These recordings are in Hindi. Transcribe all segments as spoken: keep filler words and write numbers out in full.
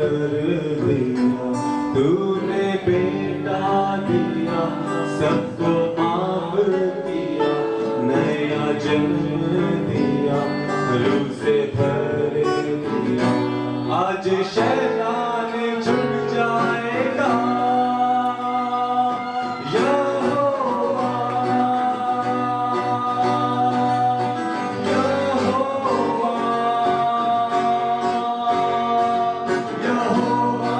दिया, तूने बेटा दिया, सबको माफ किया, नया जन्म दिया, रूह से भर दिया। आज शैतान झुक जाएगा, यहोवा, यहोवा, यहोवा,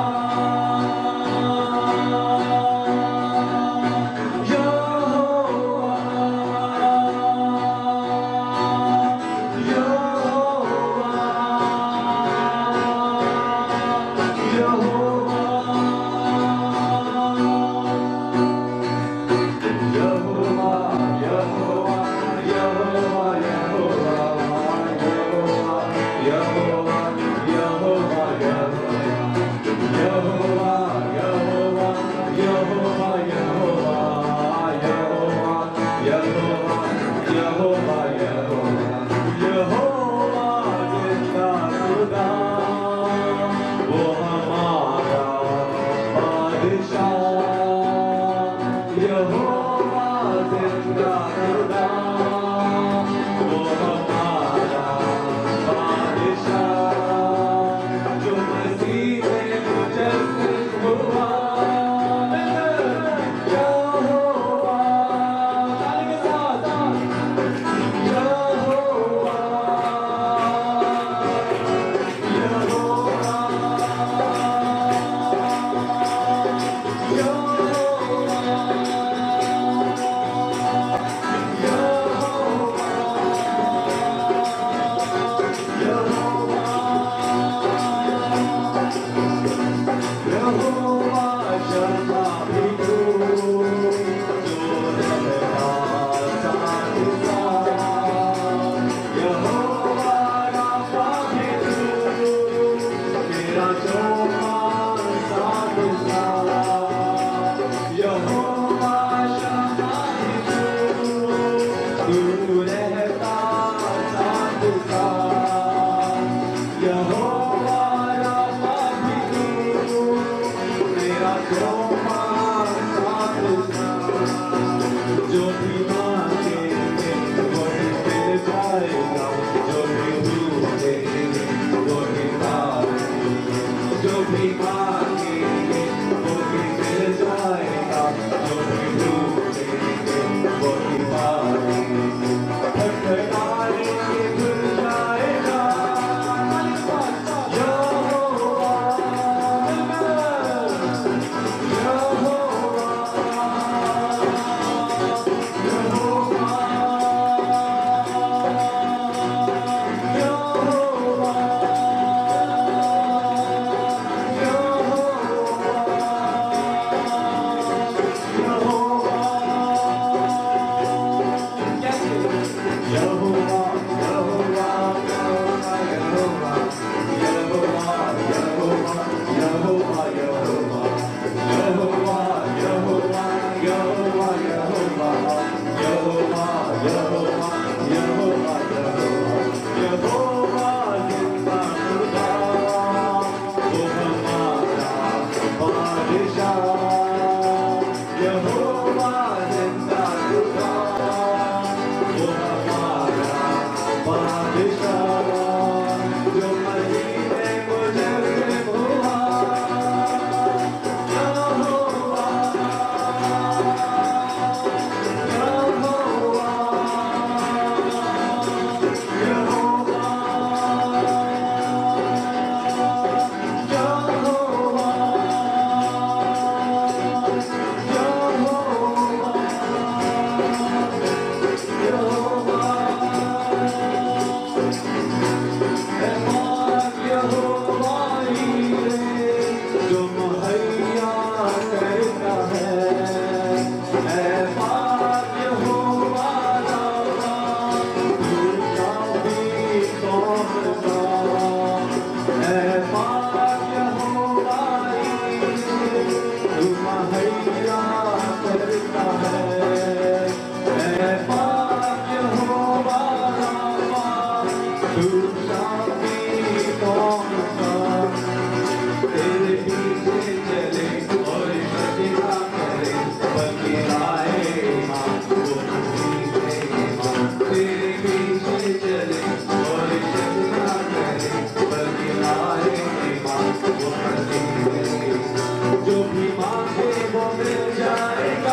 पीछे चले और सजदा करे बल्कि आए माँ वो हसीन है माँ तेरे पीछे चले और सजदा करे बल्कि आए माँ वो हसीन है जो भी मांगे वो मिल जाएगा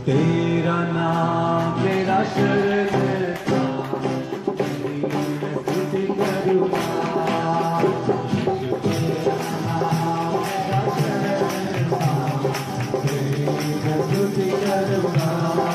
तेरा नाम मेरा शरण था, तेरी मैं स्तुति करूँगा। यीशु तेरा नाम मेरा शरण था, तेरी मैं स्तुति करूँगा।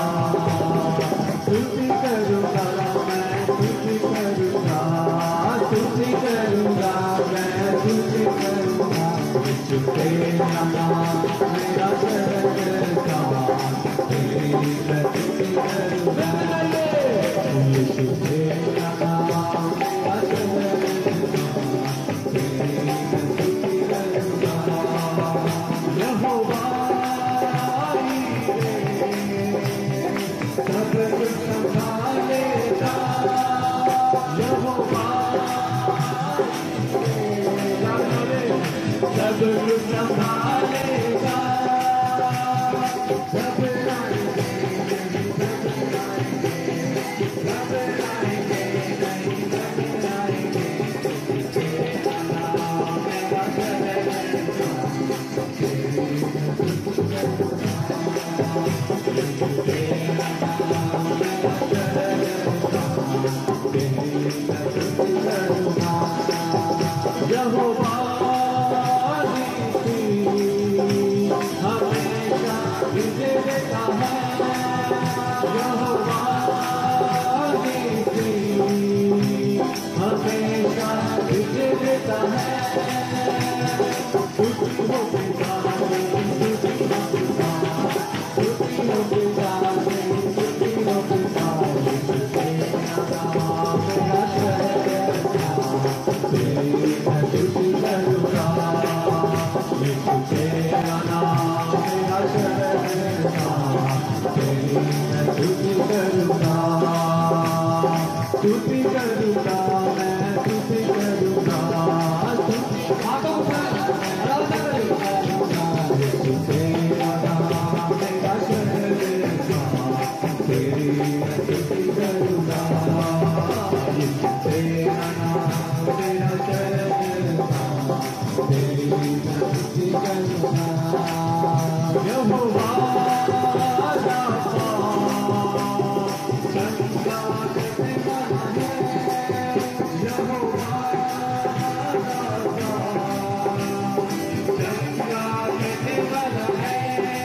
स्तुति करूँगा मैं, स्तुति करूँगा, स्तुति करूँगा मैं, स्तुति करूँगा। यीशु तेरा नाम मेरा शरण था, तेरी मैं स्तुति करूँगा। यीशु तेरा नाम मेरा शरण था, तेरी मैं स्तुति करूँगा। यहोवा सब कुछ संभालेगा, यहोवा सब कुछ संभालेगा। सब आएंगे सब आएंगे नहीं सब आएंगे। तेरा नाम मेरा शरण था, तेरी मैं स्तुति करूँगा। तेरा नाम मेरा शरण था, तेरी मैं स्तुति करूँगा। यहोवा हमेशा विजय देता है, यहोवा हमेशा विजय देता है। स्तुति हो पिता तेरी, स्तुति हो पिता, स्तुति हो पिता तेरी, स्तुति हो पिता। यीशु तेरा नाम मेरा शरण था, तेरी मैं स्तुति करूँगा। यीशु तेरा नाम मेरा शरण था, तेरी मैं स्तुति करूँगा। स्तुति करूँगा मैं, स्तुति करूँगा, स्तुति करूँगा। यीशु तेरा नाम मेरा शरण था, तेरी मैं स्तुति करूँगा। यीशु तेरा नाम मेरा शरण था, तेरी मैं स्तुति करूँगा। यहोवा राफा चंगा देने वाला है, यहोवा राफा चंगा देने वाला है।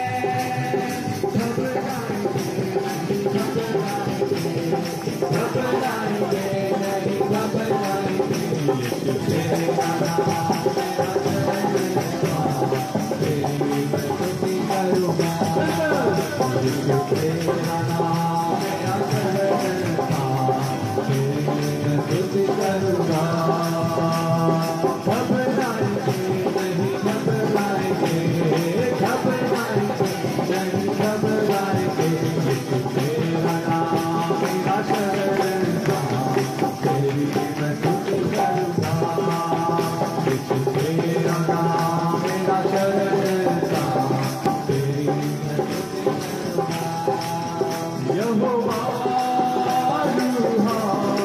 घबराएंगे नहीं घबराएंगे, घबराएंगे नहीं घबराएंगे। यीशु तेरा नाम मेरा शरण था, तेरी मैं स्तुति करूँगा। यीशु तेरा नाम मेरा शरण था, तेरी मैं स्तुति करूँगा। घबराएंगे नहीं घबराएंगे, घबराएंगे नहीं घबराएंगे। यीशु तेरा नाम मेरा शरण था, तेरी मैं स्तुति करूँगा। यीशु तेरा नाम मेरा शरण था, तेरी मैं स्तुति करूँगा। यहोवा रूहा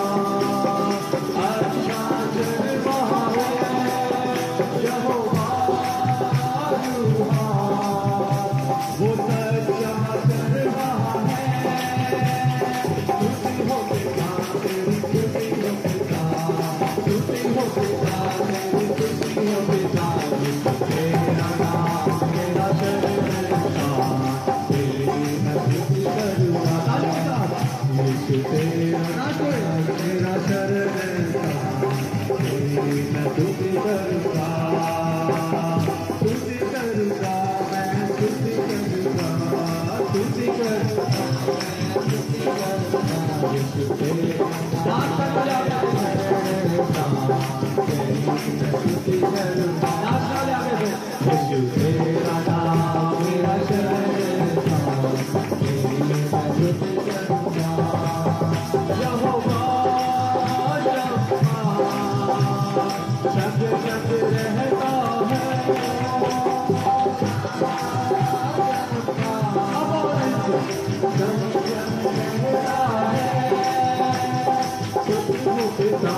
अच्छा जलवा है, यहोवा रूहा वो सच्चा जलवा है। स्तुति हो पिता तेरी, स्तुति हो पिता, स्तुति हो पिता तेरी, स्तुति हो पिता। यीशु तेरा नाम मेरा शरण था, तेरी मैं स्तुति करूँगा। यीशु तेरा नाम मेरा शरण था, तेरी मैं स्तुति करूँगा। स्तुति करूँगा मैं, स्तुति करूँगा, स्तुति करूँगा मैं, स्तुति करूँगा। यीशु तेरा नाम मेरा शरण था, तेरी मैं स्तुति करूँगा। यीशु तेरा नाम मेरा शरण था, तेरी मैं स्तुति करूँगा। यहोवा शब्द शब्द रहता है, शब्द शब्द रहता है। स्तुति हो पिता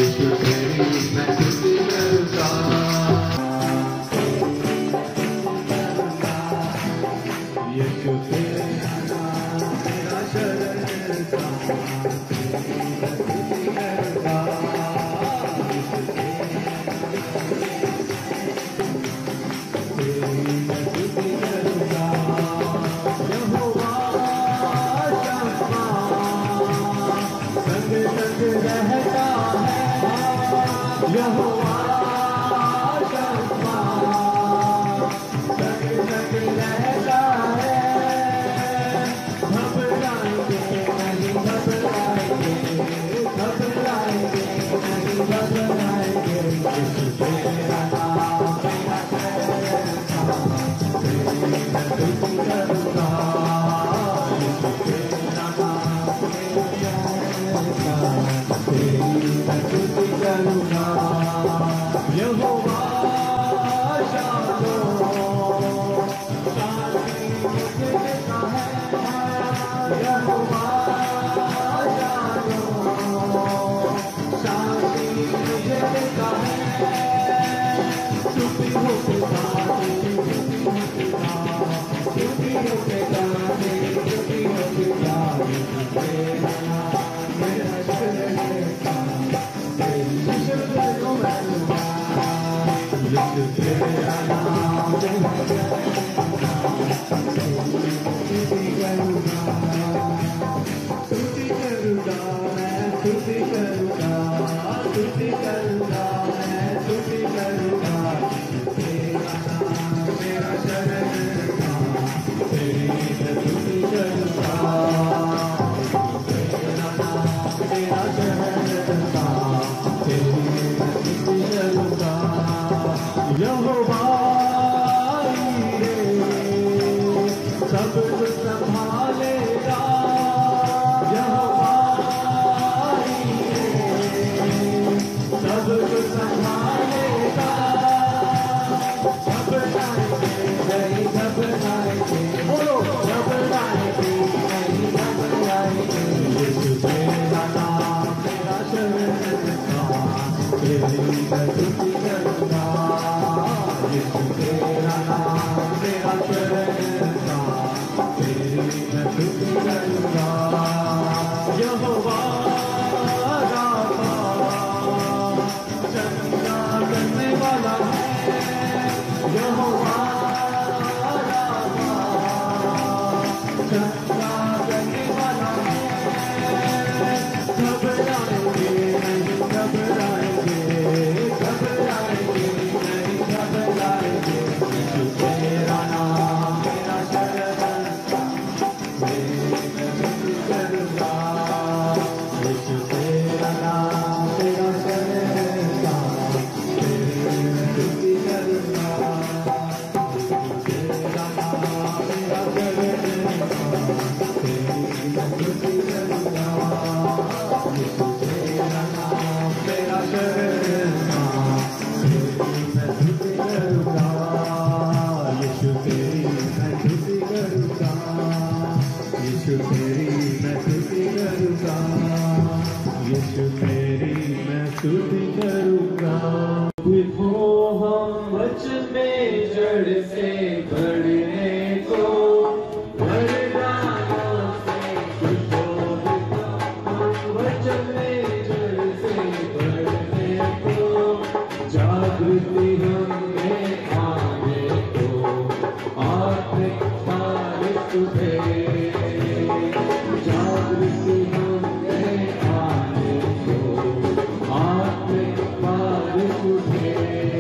यीशु तेरी मैं स्तुति करूँगा। यीशु तेरा नाम मेरा शरण का, तेरी मैं स्तुति करूँगा। तेरी मैं स्तुति करूँगा। यहोवा शम्मा संग संग रहता है। यहोवा शम्मा संग संग रहता है। घबराएंगे नहीं, घबराएंगे, घबराएंगे नहीं, घबराएंगे। यीशु तेरा नाम मेरा शरण का, तेरी मैं स्तुति करूँगा। यीशु तेरा नाम मेरा शरण का, तेरी मैं स्तुति करूँगा। यहोवा शालोम शांति मुझे देता है। यहोवा शालोम शांति मुझे देता है। चुपी होके गाते, चुपी होके गाते, चुपी होके गाते, चुपी होके गाते। तेरा नाम मेरा शरण का, तेरी शरण को मैं लूँगा। यीशु तेरा नाम मेरा शरण का, तेरी स्तुति करूँगा। स्तुति करूँगा मैं, स्तुति करूँगा, स्तुति करूँगा मैं, स्तुति करूँगा। तेरा नाम मेरा शरण का, तेरी मैं स्तुति करूँगा। तेरा नाम मेरा शरण का, तेरी मैं स्तुति करूँगा। यहोवा ईरे सब कुछ संभालेगा। यहोवा ईरे सब कुछ संभालेगा। घबराएंगे नहीं, घबराएंगे, बोलो घबराएंगे नहीं, घबराएंगे। यीशु तेरा नाम मेरा शरण का, तेरी मैं स्तुति करूँगा। यीशु तेरा नाम मेरा शरण का, तेरी मैं स्तुति करूँगा। यहोवा राफा चंगा करने वाला है। यहोवा राफा चंगा करने वाला है। घबराएंगे नहीं, घबराएंगे, घबराएंगे नहीं, घबराएंगे। यीशु तेरा नाम मेरा शरण का, तेरी मैं स्तुति करूँगा। यीशु तेरा नाम मेरा शरण का, तेरी मैं स्तुति करूँगा। यीशु तेरा नाम मेरा शरण का, तेरी मैं स्तुति करूँगा। यीशु तेरा नाम मेरा शरण का, तेरी मैं स्तुति करूँगा। यीशु तेरी मैं स्तुति करूँगा। यीशु तेरी मैं स्तुति करूँगा। यीशु तेरी मैं स्तुति करूँगा। हो हम वचन में जड़ से बढ़ने को, वरदानों से सुशोभित हम वचन में जड़ से बढ़ने को। जागृति हमें आने को, आत्मिक बारिश तुझे। जागृति हमें आने को, आत्मिक बारिश तुझे।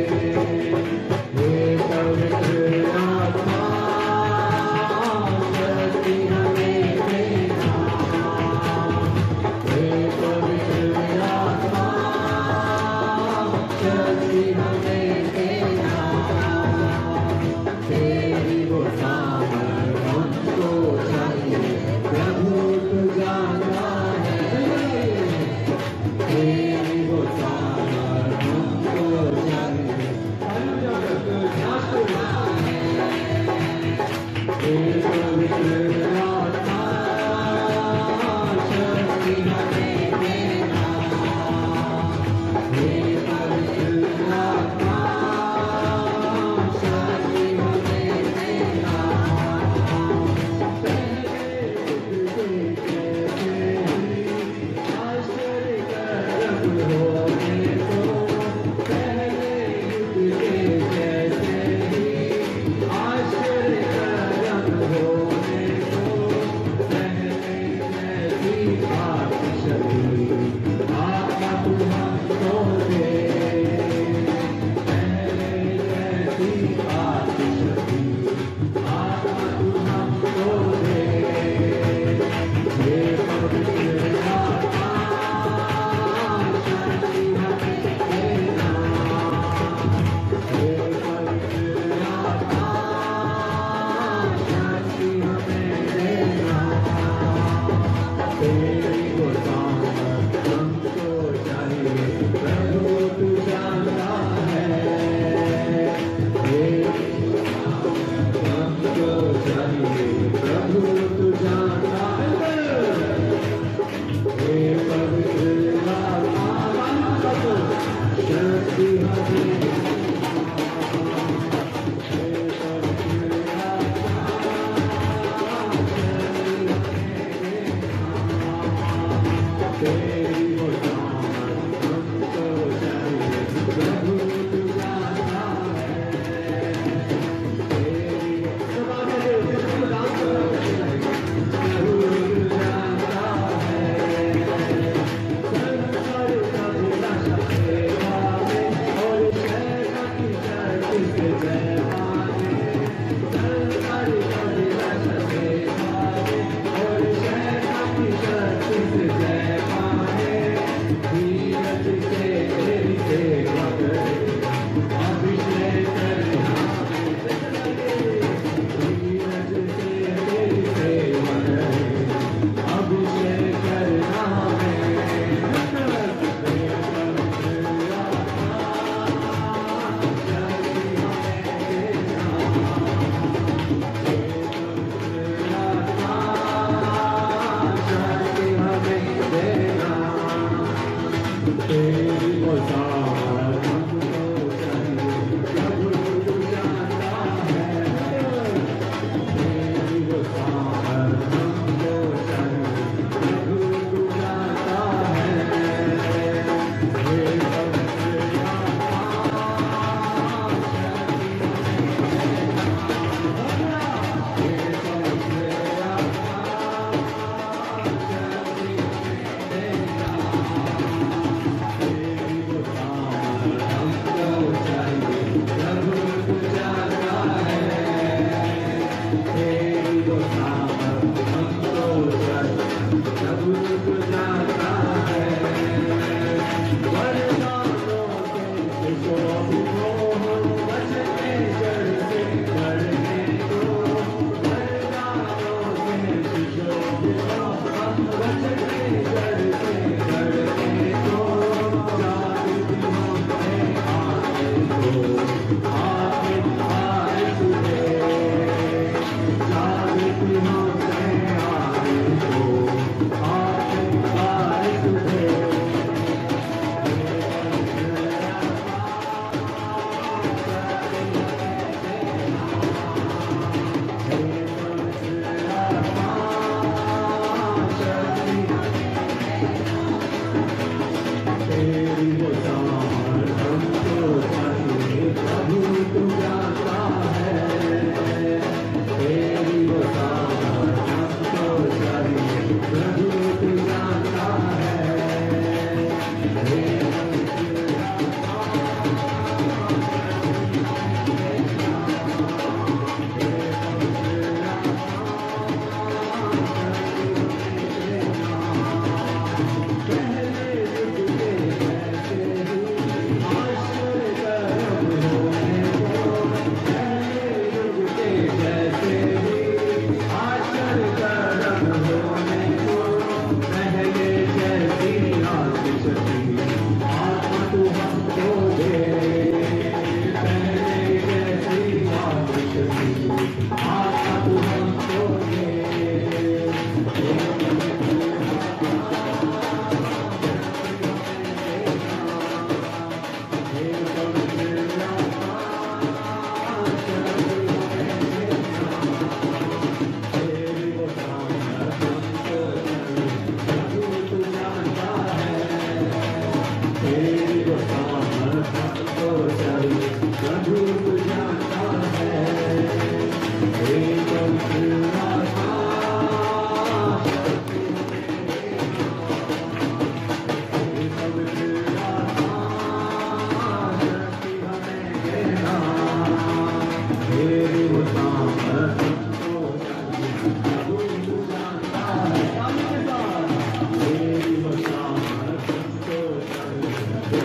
हे पवित्र आत्मा शक्ति हमें देना। हे पवित्र आत्मा शक्ति हमें देना। तेरी वो सामर्थ हमको चाहिए, प्रभु तू जानता है। तेरी वो सामर्थ हमको चाहिए, हे पवित्र आत्मा शक्ति हमें देना।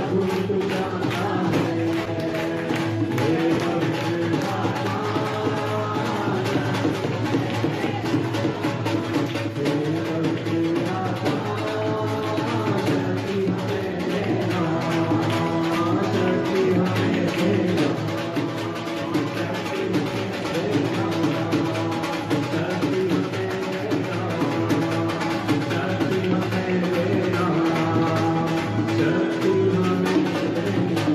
शक्ति हमें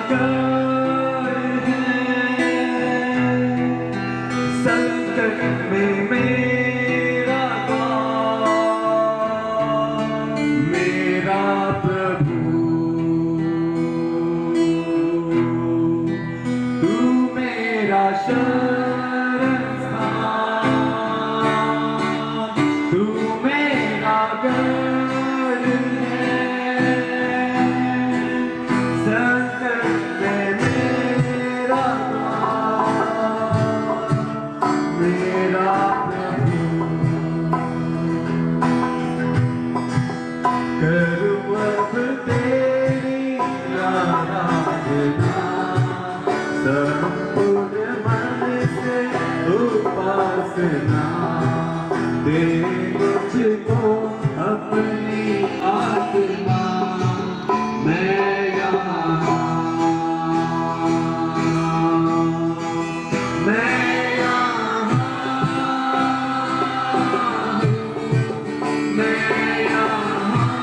कर है, संकट में मेरा God, मेरा प्रभु, तू मेरा शरणस्थान, तू मेरा गढ़ है, संकट में मेरा God, मेरा प्रभु। करूं अब तेरी आराधना, संपूर्ण मन से उपासना, दे मुझको अपनी आत्मा, मैं यहाँ, मैं यहाँ हूँ, मैं यहाँ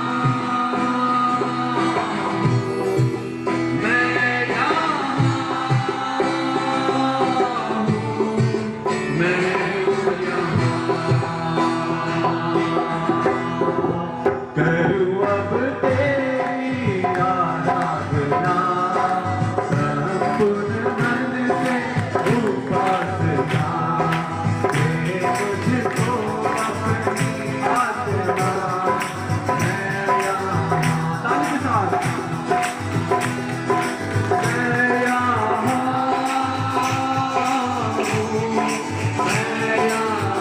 करूं अब तेरी आराधना, संपूर्ण मन से उपासना, दे मुझको अपनी आत्मा, मैं यहाँ, ताली के साथ, मैं यहाँ हूँ, मैं यहाँ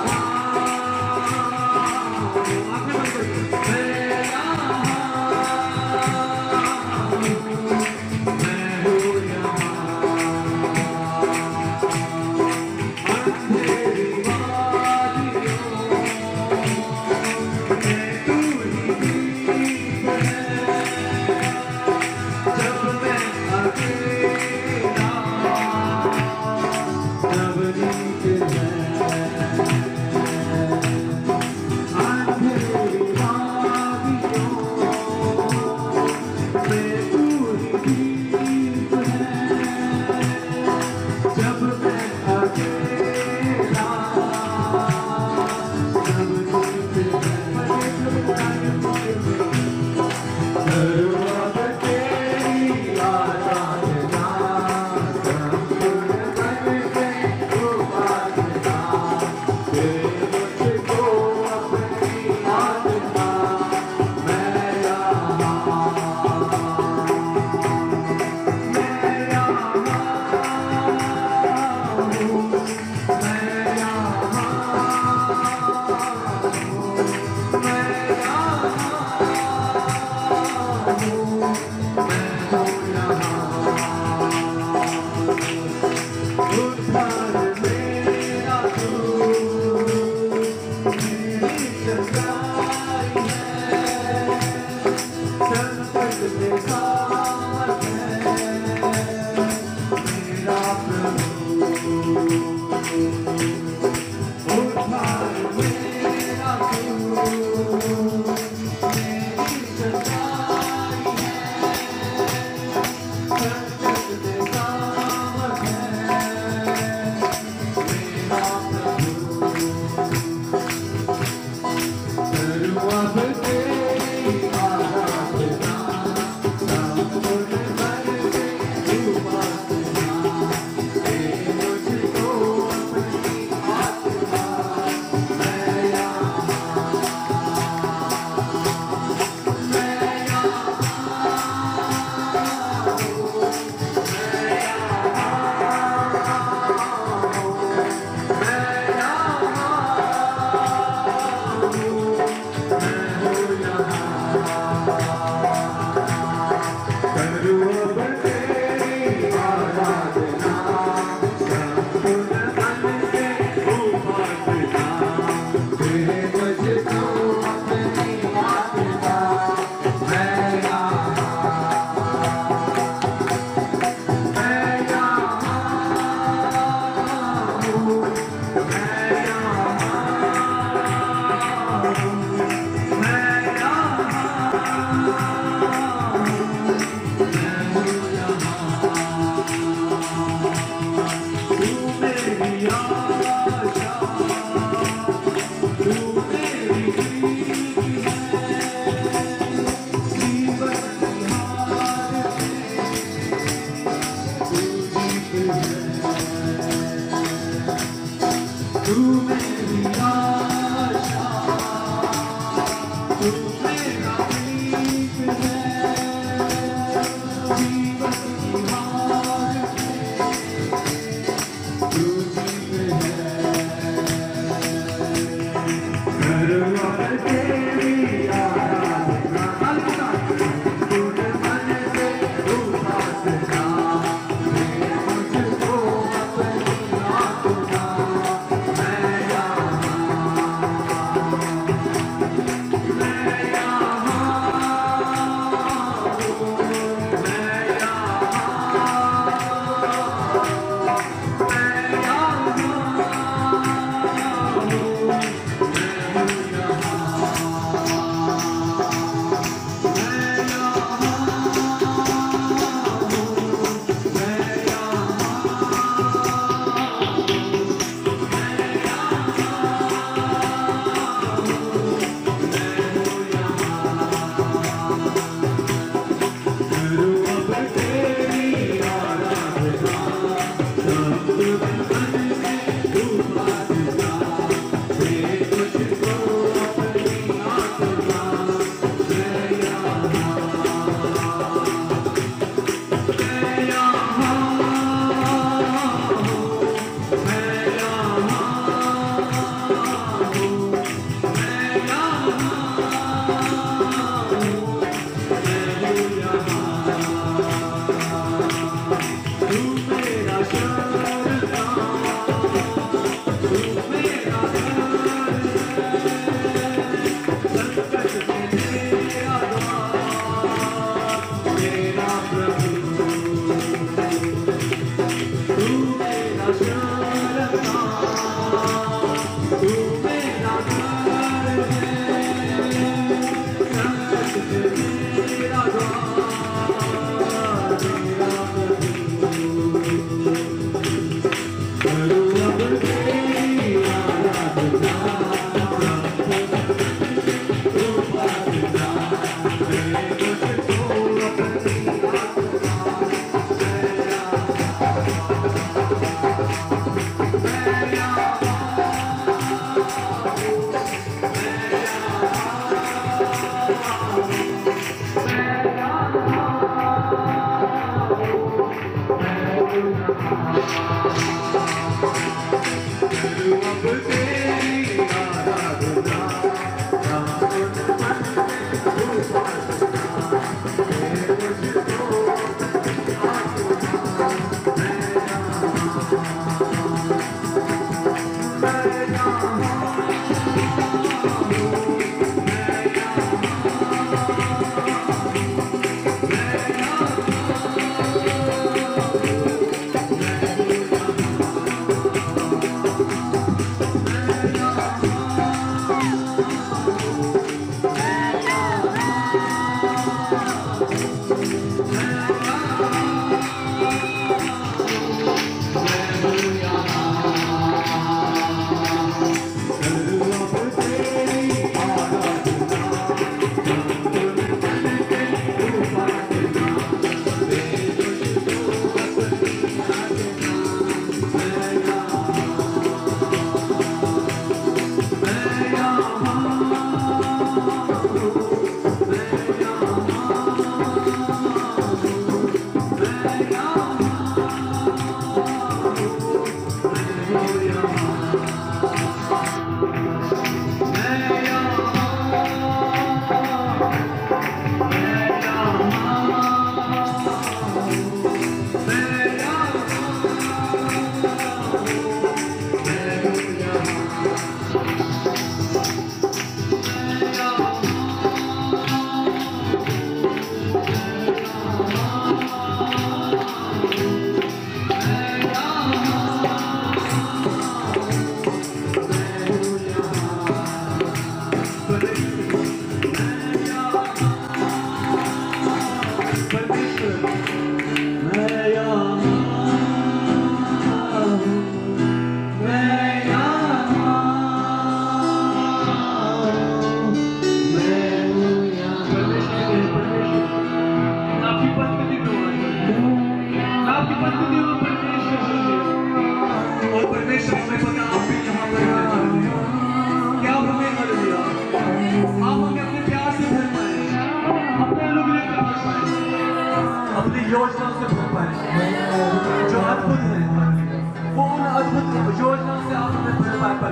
मैं यहाँ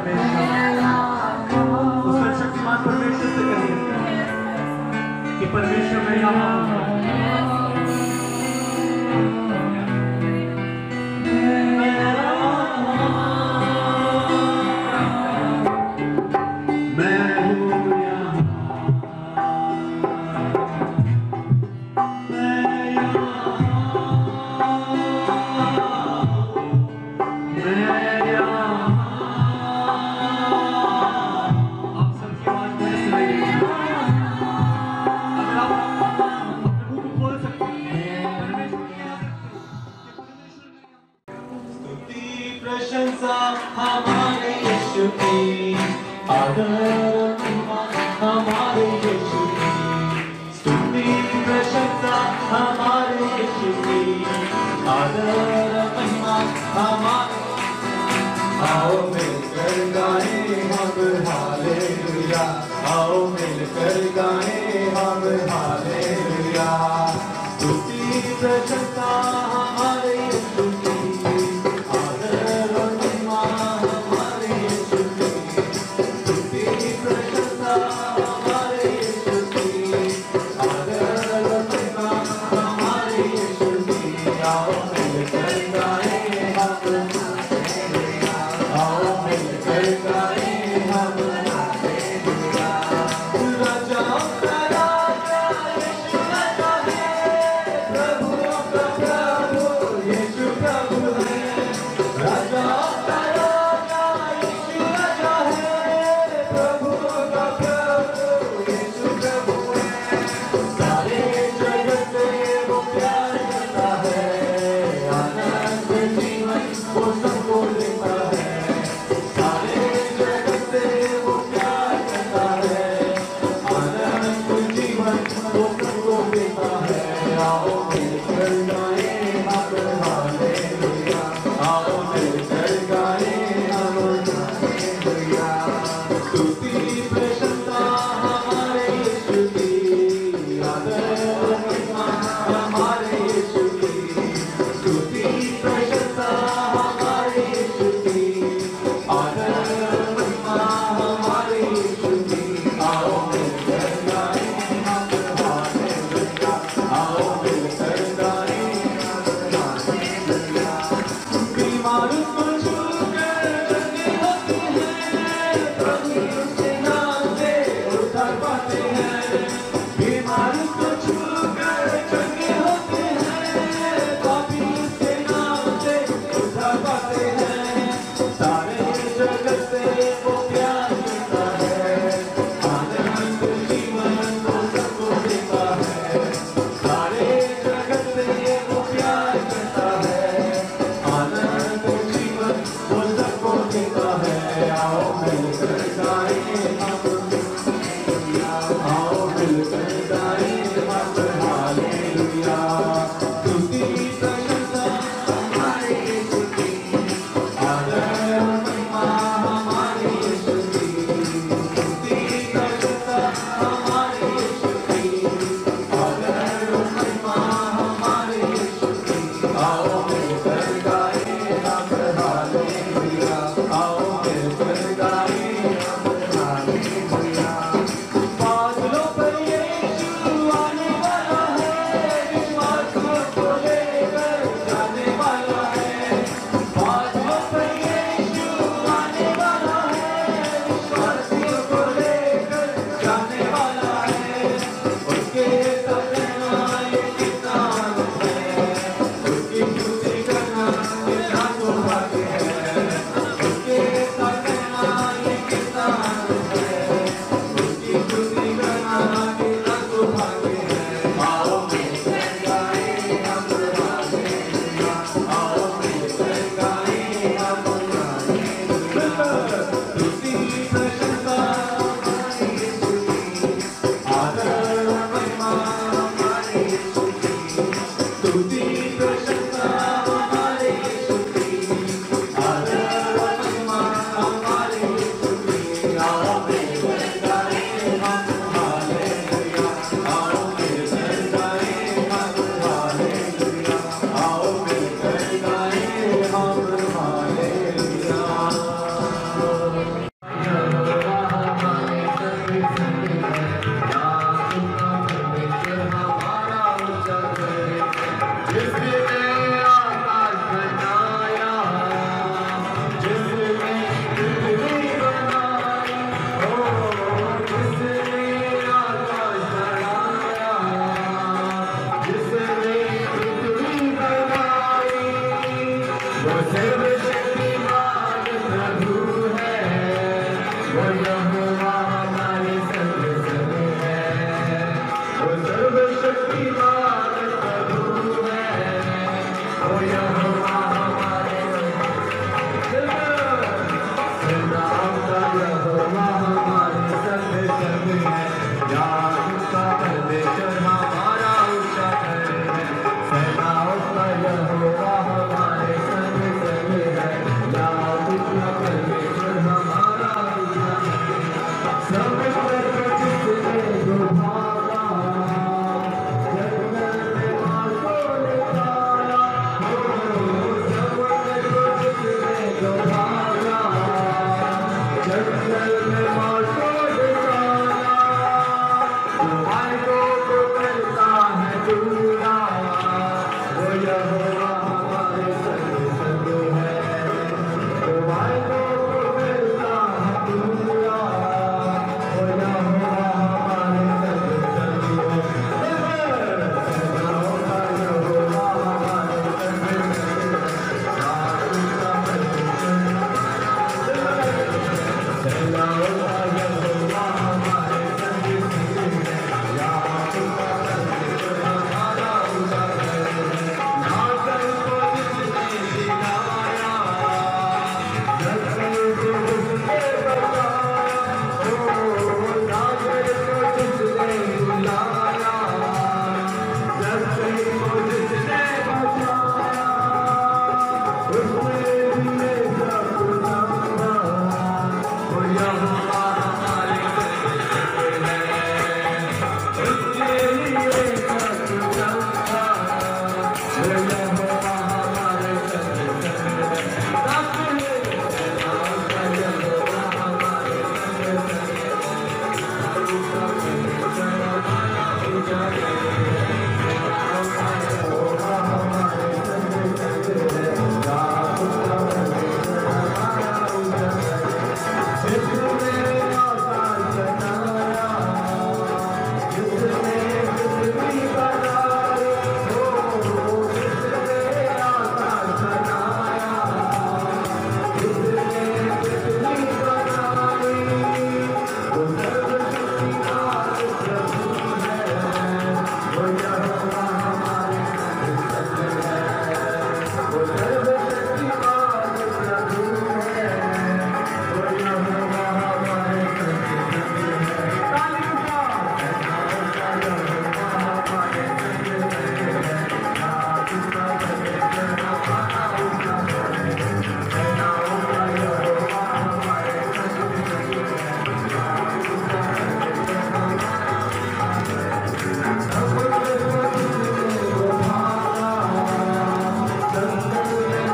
उस शक्तिमान परमेश्वर से कहिए कि परमेश्वर मैं यहाँ हूँ। प्रशंसा हमारे यीशु की, आदर महिमा हमारे यीशु की, स्तुति प्रशंसा हमारे यीशु की, आदर महिमा हमारे। आओ मिलकर गाएं हम हालेलुया, आओ मिलकर गाएं हम हालेलुया, स्तुति प्रशंसा हमारे यीशु की, Thank you.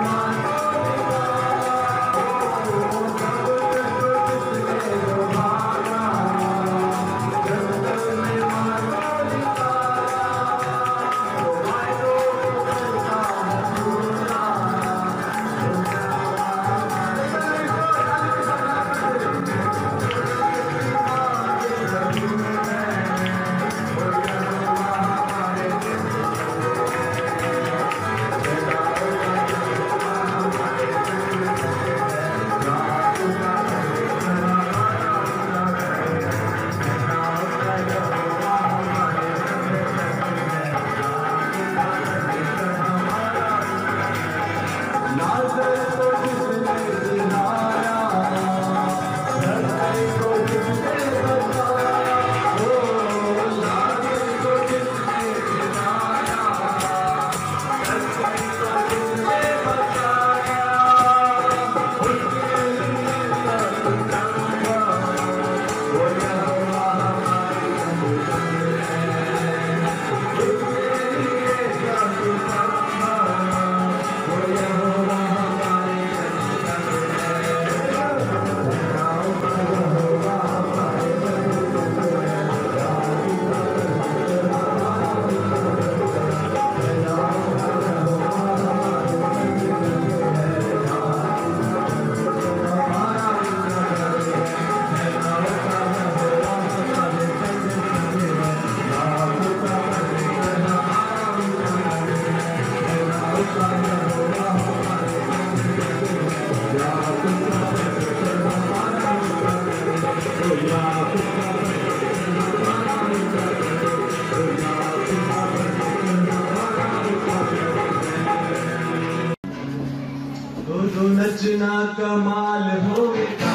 तो नचना कमाल होगा,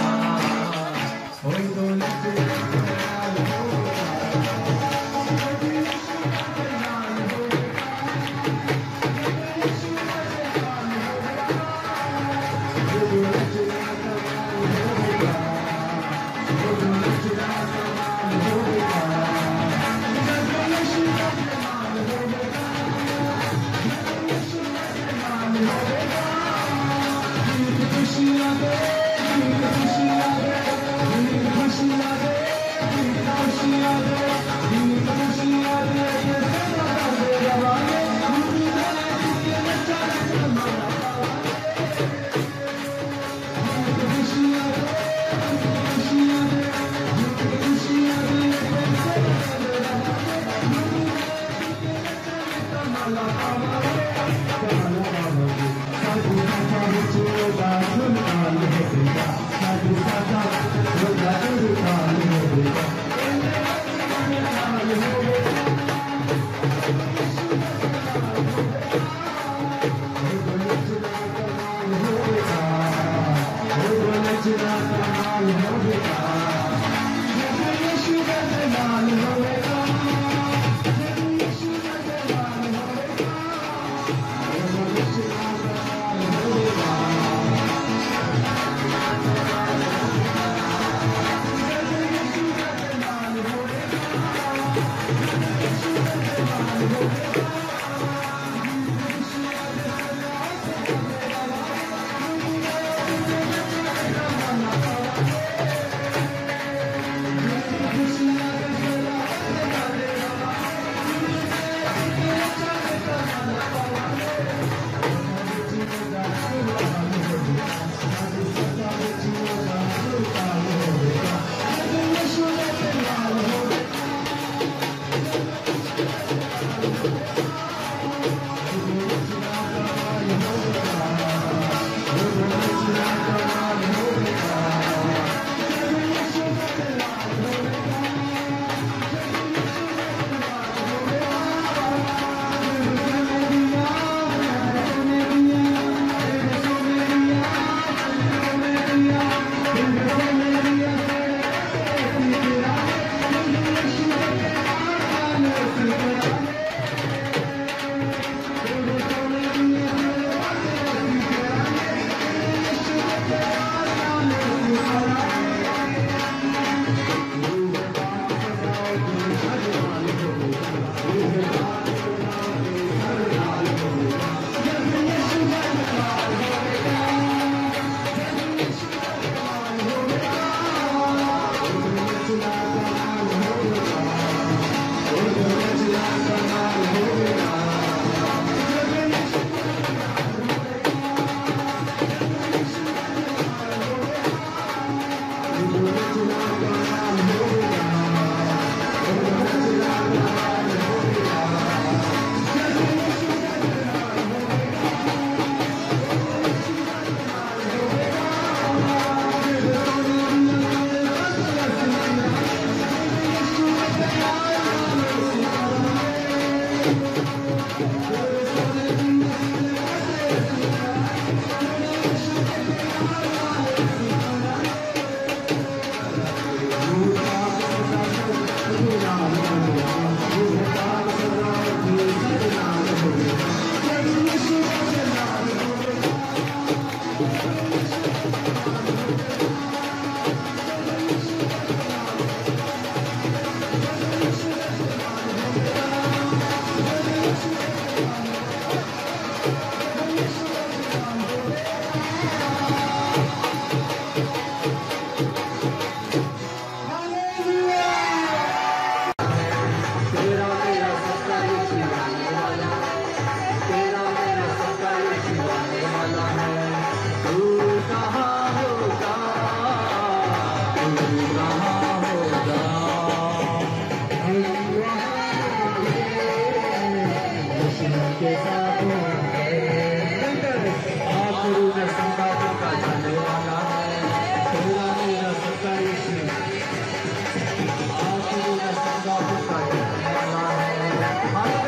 हो तो नचना कमाल होगा।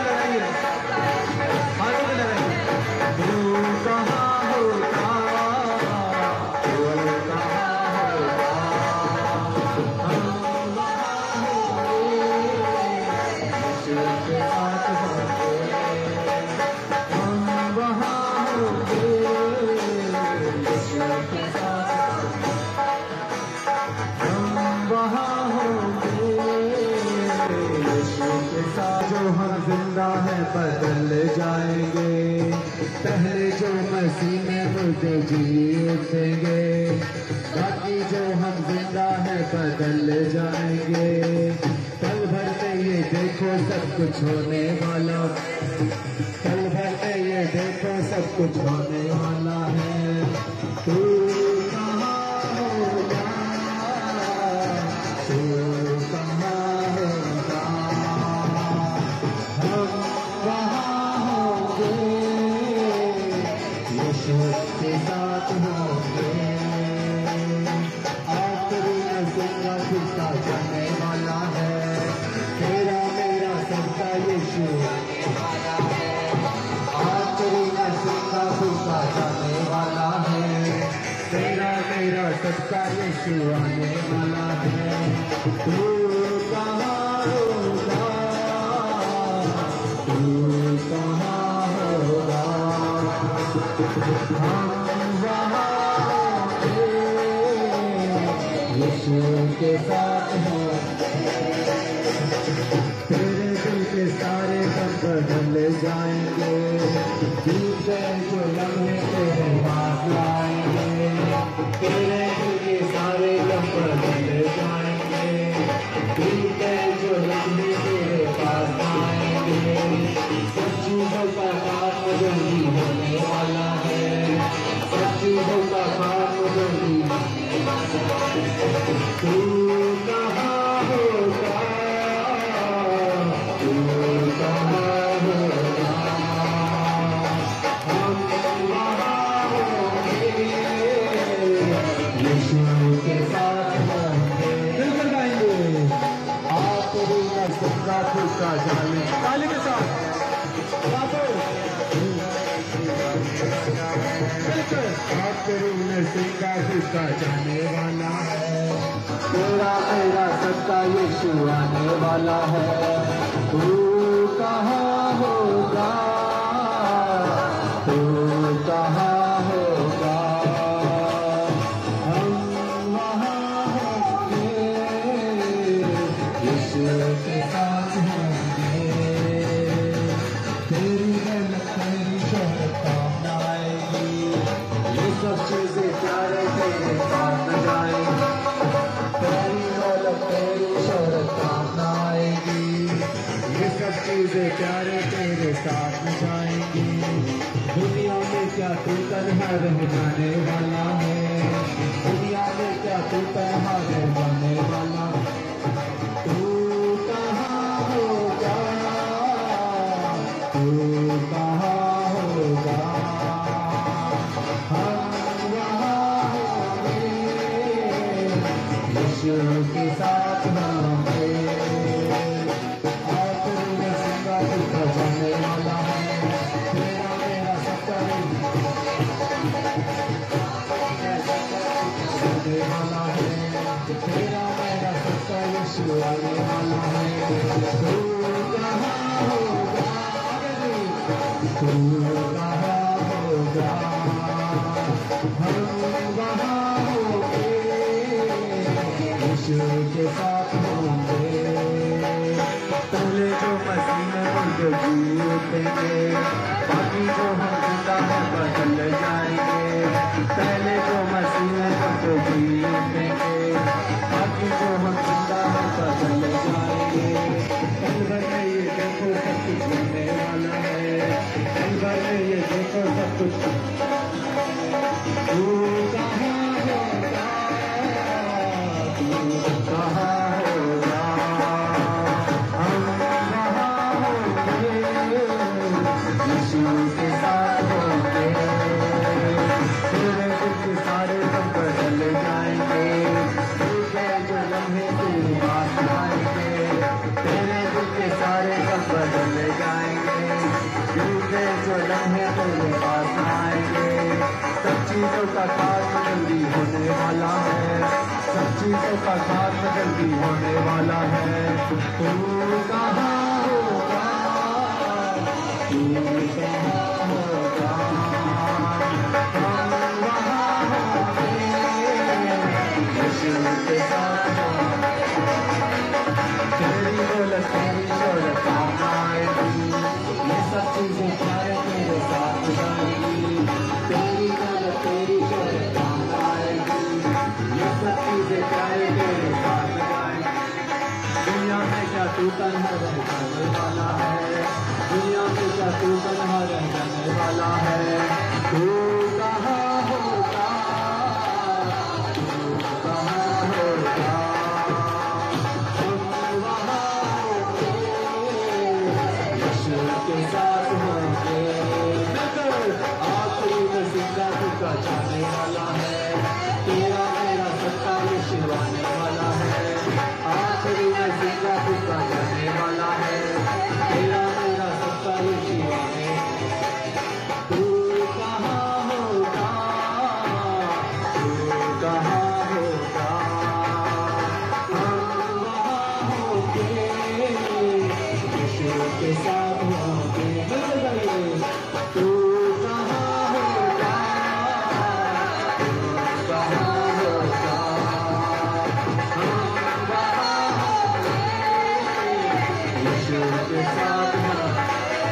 कहाँ होगा मसीह में मुर्दे जी उठेंगे, बाकी जो हम जिंदा है बदल जाएंगे। पल भर में ये देखो सब कुछ होने वाला, पल भर में ये देखो सब कुछ होने वाला है। तू कहाँ होगा, तू कहाँ होगा, हम वहाँ होंगे, यीशु के साथ होंगे। आखिरी नज़ीरा किसका जाने वाला है, तेरा मेरा सबका यीशु आने वाला है। आखिरी नज़ीरा किसका जाने वाला है, तेरा मेरा सबका यीशु आने वाला है। तू कहाँ होगा, तू कहाँ होगा, हम वहाँ होंगे, यीशु के साथ होंगे। तेरे दिल के सारे गम बदल जाएंगे, बीते जो लम्हे तेरे पास लाएंगे। तेरे दिल के सारे गम बदल जाएंगे, बीते जो लम्हे तेरे पास आएंगे। सब चीजों का काम जल्दी होने वाला है, सब चीजों का काम जल्दी होने वाला है। तू कहाँ होगा, तू कहाँ होगा, हम वहाँ होंगे, यीशु के साथ होंगे। मिलकर गाएंगे, आखिरी नस्ल का खुदा जाने, ताली के साथ आखिरी नस्ल का खुदा जाने वाला है, तेरा मेरा सबका यीशु आने वाला है। तू कहाँ होगा, तू कहाँ होगा, हम वहाँ होंगे, यीशु के साथ होंगे। तेरी मेहनत तेरी शोहरत काम न आएगी, ये सब चीजें प्यारे तेरे साथ न जाएंगी। तेरी दौलत तेरी शोहरत काम न आएगी, ये सब चीजें प्यारे तेरे साथ न जाएंगी। दुनिया में क्या तू तन्हा रह जाने वाला है, दुनिया में क्या तू तन्हा रह जाने वाला। तू कहाँ होगा, तू कहाँ होगा, हम वहाँ होंगे, यीशु के साथ होंगे। आखिरी में सिंगा तुझको जाने वाला है, तेरा मेरा सबका जाने वाला है, तेरा मेरा सबका यीशु आने वाला है। तू कहाँ होगा, तू कहाँ होगा, हम वहाँ होंगे, यीशु के साथ होंगे। पहले जो मसीह में मुर्दे जी उठेंगे, बाकी जो हम जिंदा है बदल जाएंगे। पहले जो मसीह में मुर्दे जी उठेंगे, बाकी जो हम जिंदा है बदल जाएंगे। पल भर में ये देखो सब कुछ होने वाला है, पल भर में ये देखो सब कुछ। तू कहाँ होगा, तू कहाँ होगा, हम वहाँ होंगे, यीशु के साथ होंगे। तेरे दिल के सारे गम बदल जाएंगे, बीते जो लम्हे तेरे पास आएंगे। तेरे दिल के सारे गम बदल जाएंगे, बीते जो लम्हे तेरे पास आएंगे। सब चीजों का काम जल्दी होने वाला है, सब चीजों का काम जल्दी होने वाला है। तू कहाँ होगा, तू कहाँ होगा, हम वहाँ होंगे, यीशु के साथ होंगे। तेरी दौलत तेरी शोहरत काम आएगी, ये सब चीजें प्यारे तेरे साथ जाएंगी। तन्हा रह जाने वाला है, दुनिया में क्या तू तन्हा रह जाने वाला है। तू कहाँ होगा, तू कहाँ होगा, हम वहाँ होंगे, यीशु के साथ होंगे। आखिरी में जिंदा का जाने वाला है, तेरा मेरा सत्ता यीशु आने वाला है। आखिरी में जिंदा का जाने वाला है, तेरा मेरा सत्ता यीशु आने। तू कहाँ होगा, तू कहाँ होगा, हम वहाँ होंगे, यीशु के साथ होंगे। तू कहाँ होगा, तू कहाँ होगा, हम वहाँ होंगे, यीशु के साथ होंगे।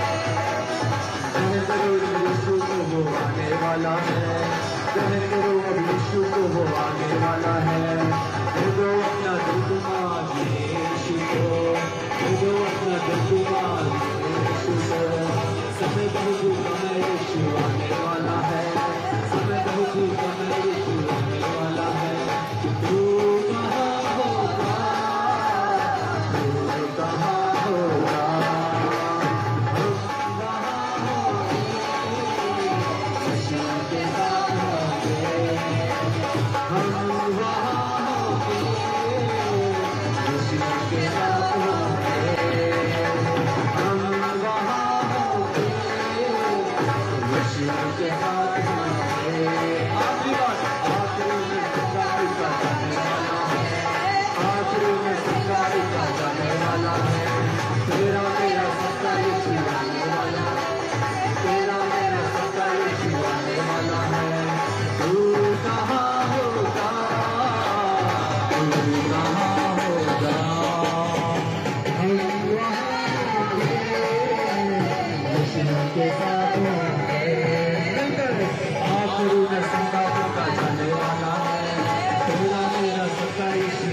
यीशु को वो आने वाला है, कहने करो अब यीशु को वो आने वाला है। दो अपना दुख मांगे यीशु को, दो अपना दुख मांगे यीशु को। समय बहुत समय यीशु आने वाला है, समय बहुत समय यीशु आने वाला है। तू कहाँ होगा, तू कहाँ होगा, हम वहाँ होंगे, यीशु के साथ होंगे, हम वहाँ होंगे, यीशु के साथ होंगे, हम वहाँ होंगे, यीशु के साथ होंगे। आखिरी बात, आखिरी में संगाई का जाने वाला है, आखिरी में संगाई का जाने वाला है। तेरा मेरा सत्ता यीशु आने वाला है, तेरा मेरा सत्ता यीशु आने वाला है। तू कहाँ होगा, तू कहाँ होगा, हम वहाँ होंगे, यीशु के साथ होंगे। आखिरी में संगाई का जाने वाला है, तेरा मेरा सत्ता यीशु,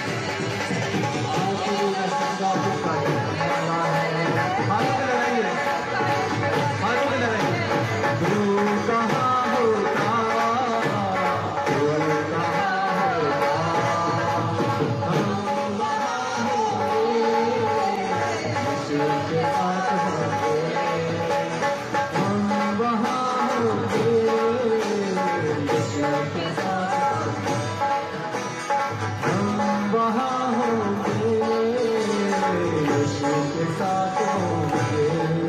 आखिरी में संगाई का जाने वाला है। हाथ में लगाइए, हाथ में लगाइए। तू कहाँ होगा, तू कहाँ होगा, हम वहाँ होंगे, यीशु के साथ होंगे, हम वहाँ होंगे, यीशु के साथ होंगे, हम वहाँ होंगे, यीशु के साथ होंगे।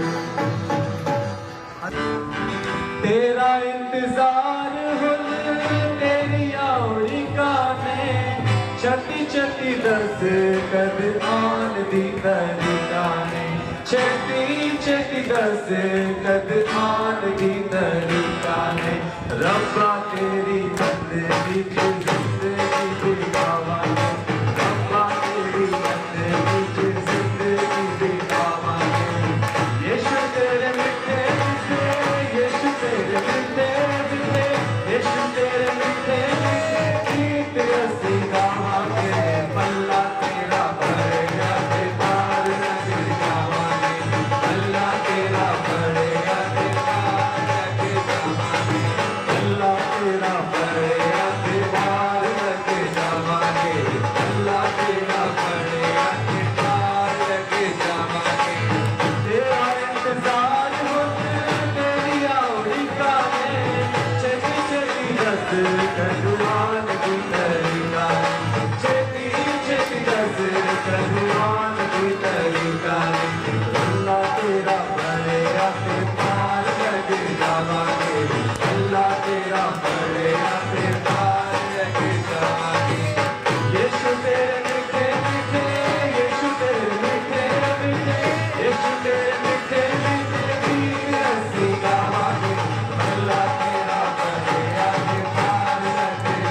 तेरा इंतजार हो तेरी आउरी काने, छती छती दस कद आन दी तरीकाने, छती छती दस कद आन दी तरीकाने। रब्बा तेरी बंदगी की जिंदगी दिखावाने, रब्बा तेरी बंदगी की जिंदगी दिखावाने। यीशु तेरे मिठे मिठे, यीशु तेरे मिठे मिठे, यीशु तेरे मिठे मिठे गीत रसी गावांगे। पल्ला तेरा भरेगा ते पार लगे जावांगे, पल्ला तेरा भरेगा ते पार लगे जावांगे, पल्ला तेरा भरेगा ते पार लगे जावांगे, पल्ला तेरा भरेगा ते पार लगे जावांगे। तेरा इंतजार हो तेरी आउरी काने, छती छती दस कदुआन की तरीका, छती छती दस कदुआन की तरीका। अल्लाह तेरा भरेगा ते पार लगे जावांगे, अल्लाह तेरा भरेगा ते पार लगे जावांगे। यीशु तेरे मिठे मिठे, यीशु तेरे मिठे मिठे, यीशु तेरे मिठे मिठे गीत रसी गावांगे। अल्लाह तेरा भरेगा ते पार लगे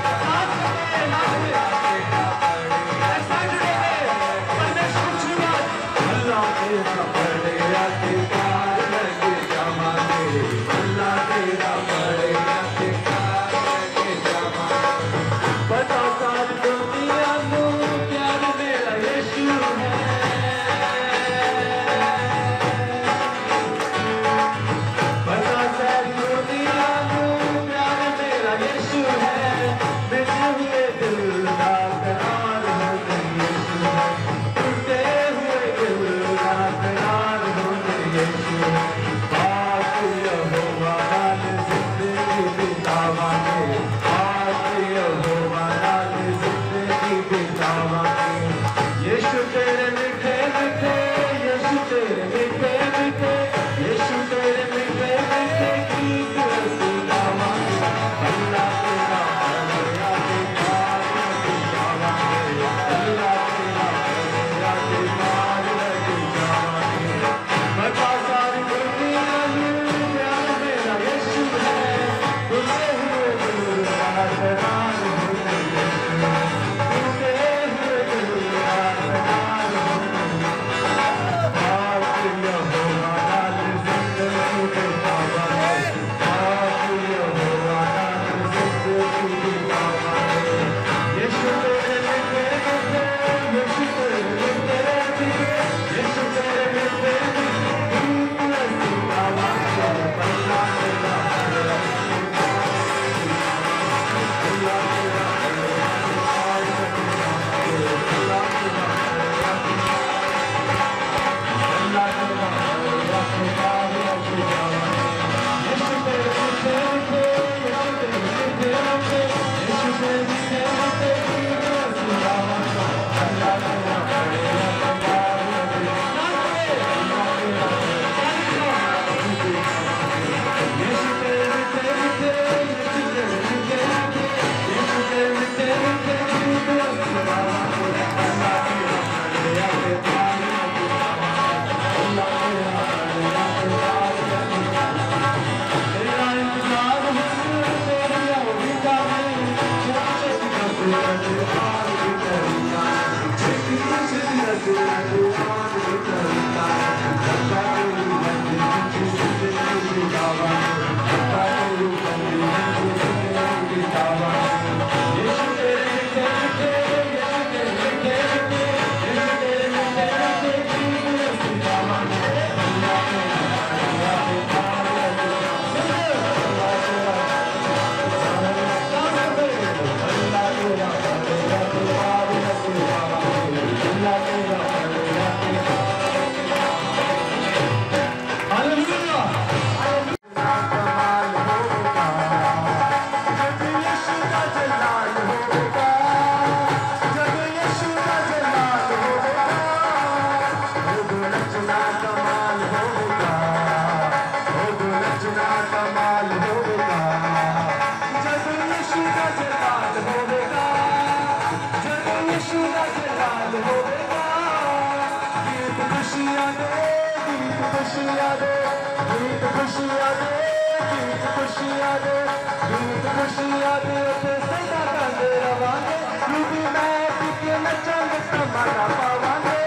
खुशियाँ दे, गीत खुशियाँ दे, गीत खुशियाँ दे, गीत खुशियाँ दे, ते सदा गांदे रवांगे, रूबी मैं टिके नचांगे तमाशा पावांगे।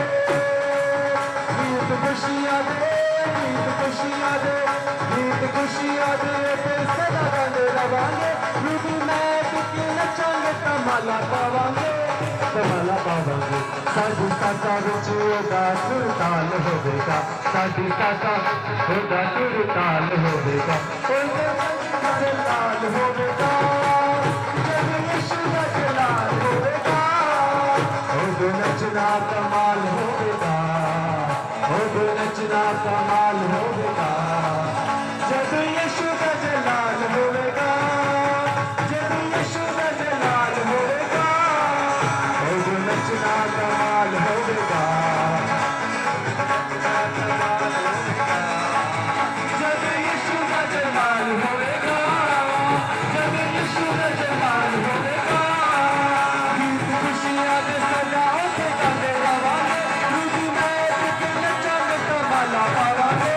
गीत खुशियाँ दे, गीत खुशियाँ दे, गीत खुशियाँ दे, ते सदा गांदे रवांगे, रूबी मैं टिके नचांगे तमाशा पावांगे, तमाशा पावांगे। साडी सासा विच ओदा सुरताल होवेगा, साडी सासा ओदा सुरताल होवेगा, ओदे जलाल होवेगा, जब यीशु दा जलाल होवेगा, ओदे नचना कमाल होवेगा, ओदे नचना कमाल होवेगा, जब यीशु दा जलाल होवेगा, जब यीशु दा जलाल होवेगा, ओदे नचना कमाल होवेगा, जब यीशु दा जलाल होवेगा, जब यीशु दा जलाल होवेगा। गीत खुशियाँ दे सजाओ ते गांदे रवांगे, रूबी मैं टिके नचांगे तमाशा पावांगे।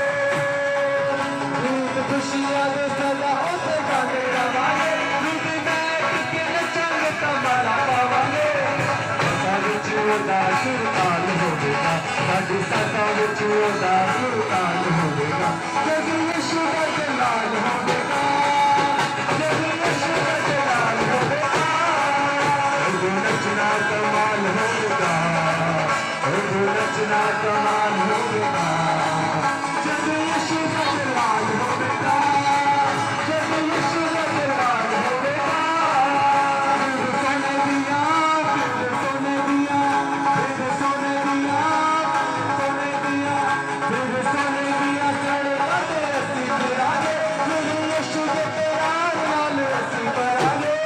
गीत खुशियाँ दे सजाओ ते गांदे रवांगे, रूबी मैं टिके नचांगे तमाशा पावांगे। सासा विच ओदा सुरताल होवेगा, साडी सासा विच ओदा सुरताल होवेगा, जब यीशु दा जलाल होवेगा, जब यीशु दा जलाल होवेगा, ओदे नचना कमाल होवेगा, ओदे नचना कमाल होवेगा, जब यीशु दा जलाल होवेगा, जब यीशु दा जलाल होवेगा। फिर सोने दिया, फिर सोने दिया, फिर सोने दिया, सोने दिया, फिर सोने दिया, सड़का ते असीं फिरांगे, फिर यीशु दे प्यार नाल असीं भरांगे।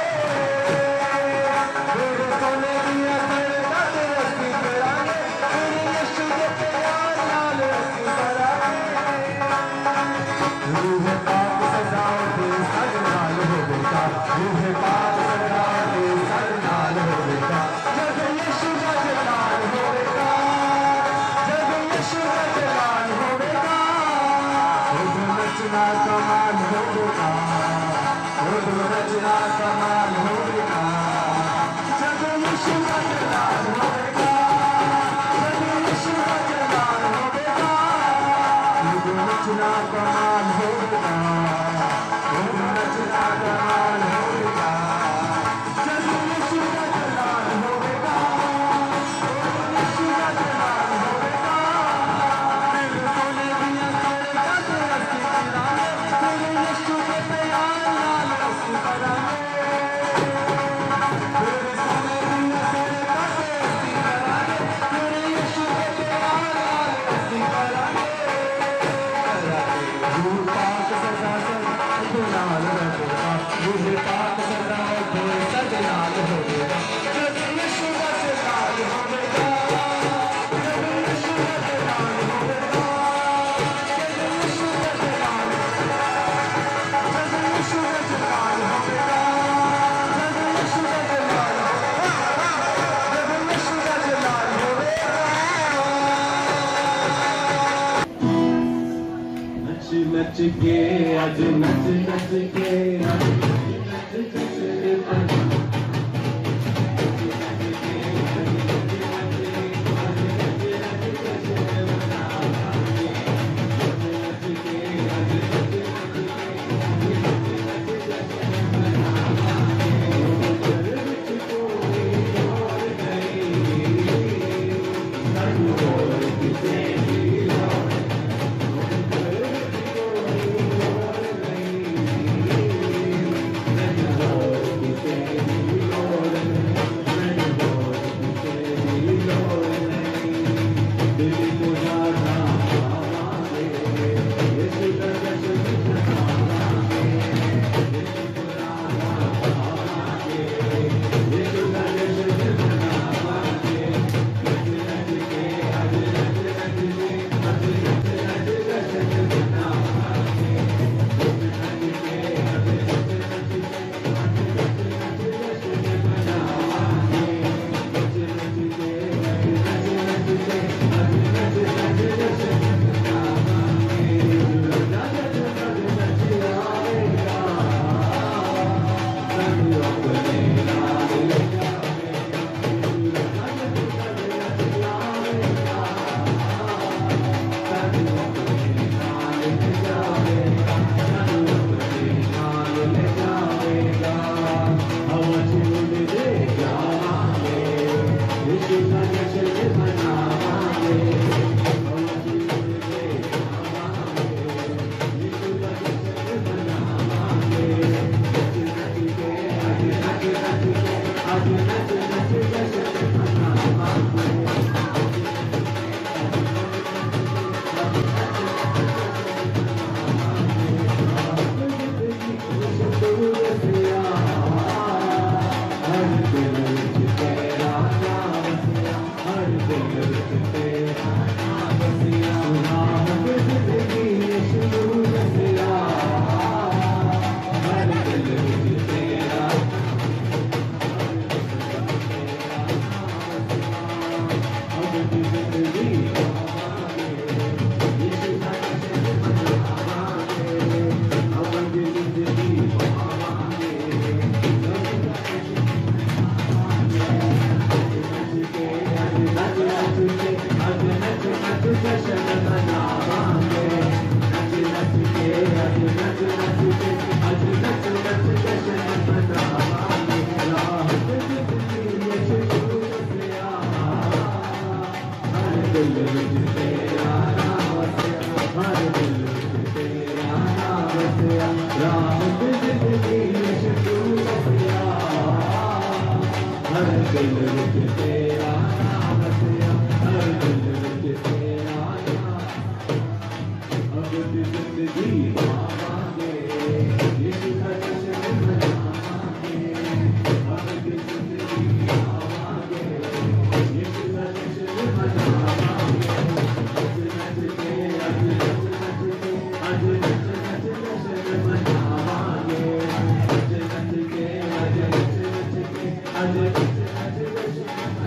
फिर सोने दिया सड़का ते असीं फिरांगे, फिर यीशु दे प्यार नाल असीं भरांगे। रूह पाक सजाओ ते सज नाल होवेगा, रूह पाक सजाओ ते सज नाल होवेगा, जब यीशु दा जलाल होवेगा, जब यीशु दा जलाल होवेगा, ओदे नचना कमाल होवेगा, ओदे नचना कमाल होवेगा, जब यीशु दा जलाल होवेगा, जब यीशु दा जलाल होवेगा, ओदे नचना कमाल होवेगा, ओदे नचना कमाल होवेगा, जब यीशु दा जलाल होवेगा, ओदे यीशु दा जलाल होवेगा। फिर सोने दियां सड़कां ते असीं फिरांगे, फिर यीशु दे प्यार नाल असीं भरांगे। फिर सोने दियां सड़कां ते असीं फिरांगे, फिर यीशु दे प्यार नाल असीं भरांगे। रूह पाक सजा सज नाल होवेगा, रूह पाक सजा ते सज नाल होवेगा, जब यीशु दा जलाल होवेगा, जब यीशु दा जलाल होवेगा, जब यीशु दा जलाल होवेगा, जब यीशु दा जलाल होवेगा, जब यीशु दा जलाल होवेगा, जब यीशु दा जलाल होवेगा। नच नच के आज नच नच के आज नच नच के आज दिल विच तेरा नाम रखिया, हर दिल विच तेरा नाम। अब दी जिंदगी पावांगे, यीशु का जश्न मनावांगे। अब दी जिंदगी पावांगे, यीशु का जश्न मनावांगे। नच नच के अज नच नच के अज नच नच जश्न मनावांगे। नच नच के अज नच नच के अज नच नच जश्न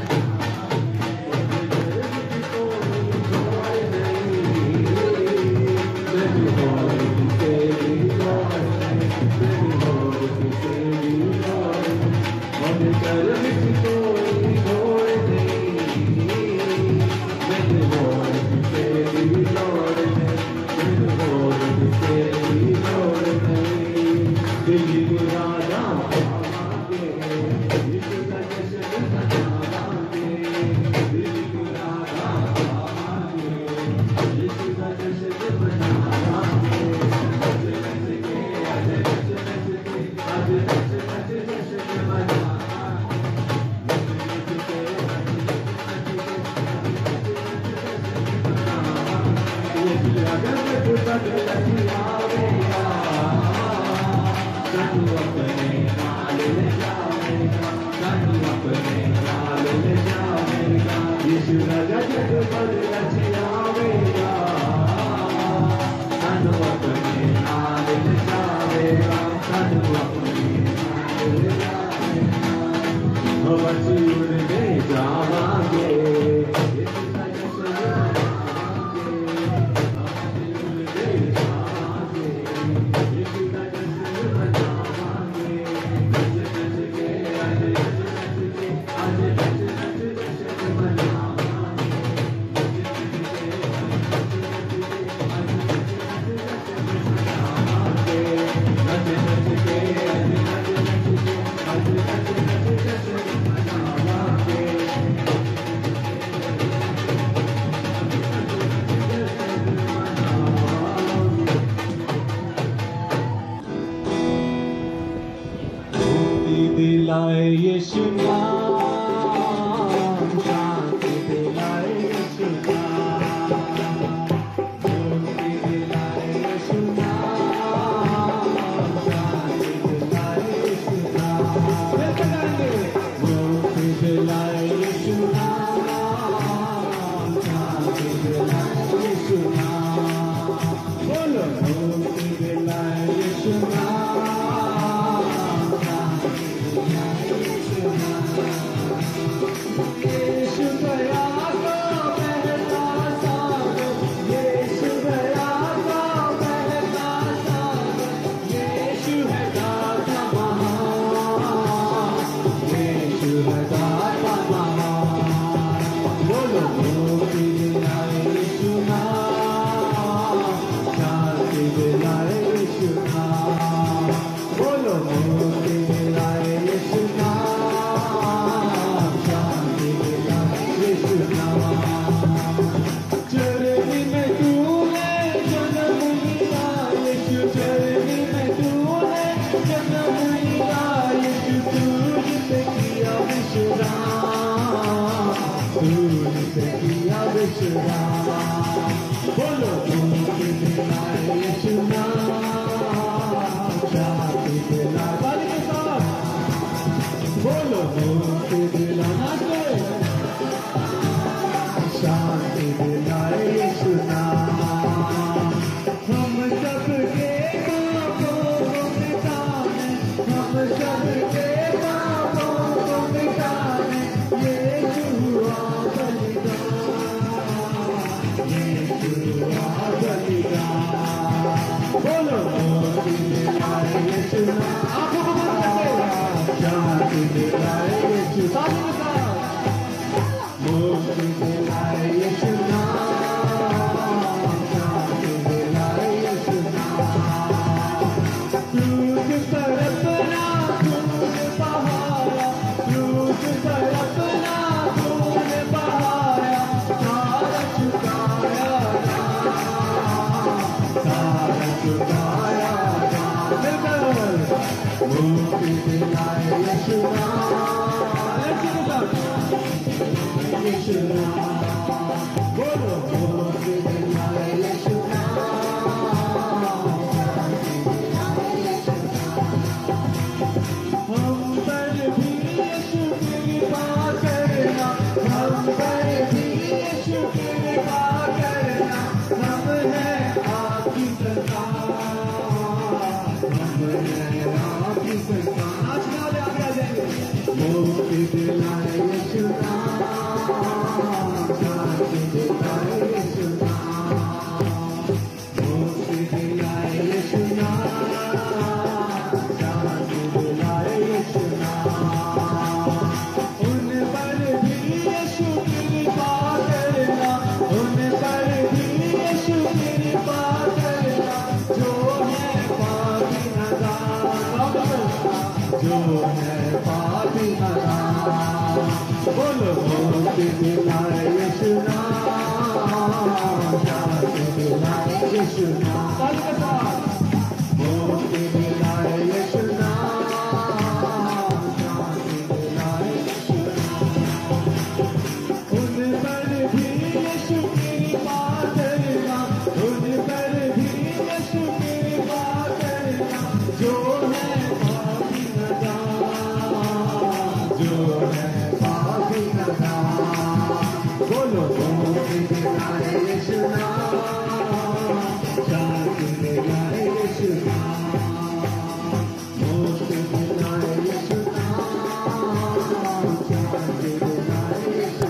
दिलाए यीशु नाम, शांति दिलाए यीशु नाम। मुक्ति दिलाए यीशु नाम, शांति दिलाए यीशु नाम। मुक्ति दिलाए यीशु नाम, शांति दिलाए यीशु नाम। बोलो मुक्ति दिलाए यीशु नाम। यीशु गया तो बहता सागर, यीशु गया तो बहता सागर। यीशु है दाता महान, यीशु है दाता महान। बोलो मुक्ति दिलाए यीशु नाम, शांति दिलाए यीशु नाम। बोलो मुक्ति दिलाए यीशु नाम, शांति दिलाए यीशु नाम। चरनी में तूने जन्म लिया यीशु, चरनी में तूने जन्म लिया यीशु। तुझसे किया विश्राम, तुझसे किया विश्राम। बोलो मुक्ति दिलाए यीशु नाम, शांति दिलाए। ताली के साथ बोलो मुक्ति दिलाए, शांति दिलाए यीशु नाम। हम सबके पापों को मिटाने, हम सबके पापों को मिटाने यीशु हुआ बलिदान, यीशु हुआ बलिदान। बोलो मुक्ति दिलाए यीशु नाम। आंखों को बंद करके शांति दिलाए यीशु। साथ में साथ मुक्ति दिलाए यीशु नाम, शांति दिलाए यीशु नाम। क्रूस पर अपना खून बहाया, क्रूस पर अपना खून बहाया। सारा चुकाया नाम, सारा चुकाया नाम। मुक्ति दिलाए यीशु नाम। यीशु नाम बोलो मुक्ति दिलाए यीशु हम पर भी यीशु कृपा करना हम पर भी यीशु कृपा करना हम हैं आपकी सरकार हम हैं आपकी सरकार आज नाले आगे आ जाएंगे मुक्ति दिलाए यीशु नाम शांति दिलाए यीशु नाम मुक्ति दिलाए यीशु नाम शांति दिलाए यीशु नाम उन पर भी यीशु कृपा करना उन पर भी यीशु कृपा करना जो है पापी नादान जो है पापी नादान बोलो मुक्ति दिलाए यीशु नाम शांति दिलाए यीशु नाम मुक्ति दिलाए यीशु नाम शांति दिलाए यीशु नाम उन पर भी यीशु कृपा करना उन पर भी यीशु कृपा करना जो है पापी नादान जो है पापी नादान बोलो मुक्ति दिलाए यीशु नाम शांति दिलाए यीशु नाम मुक्ति दिलाए यीशु नाम शांति दिलाए यीशु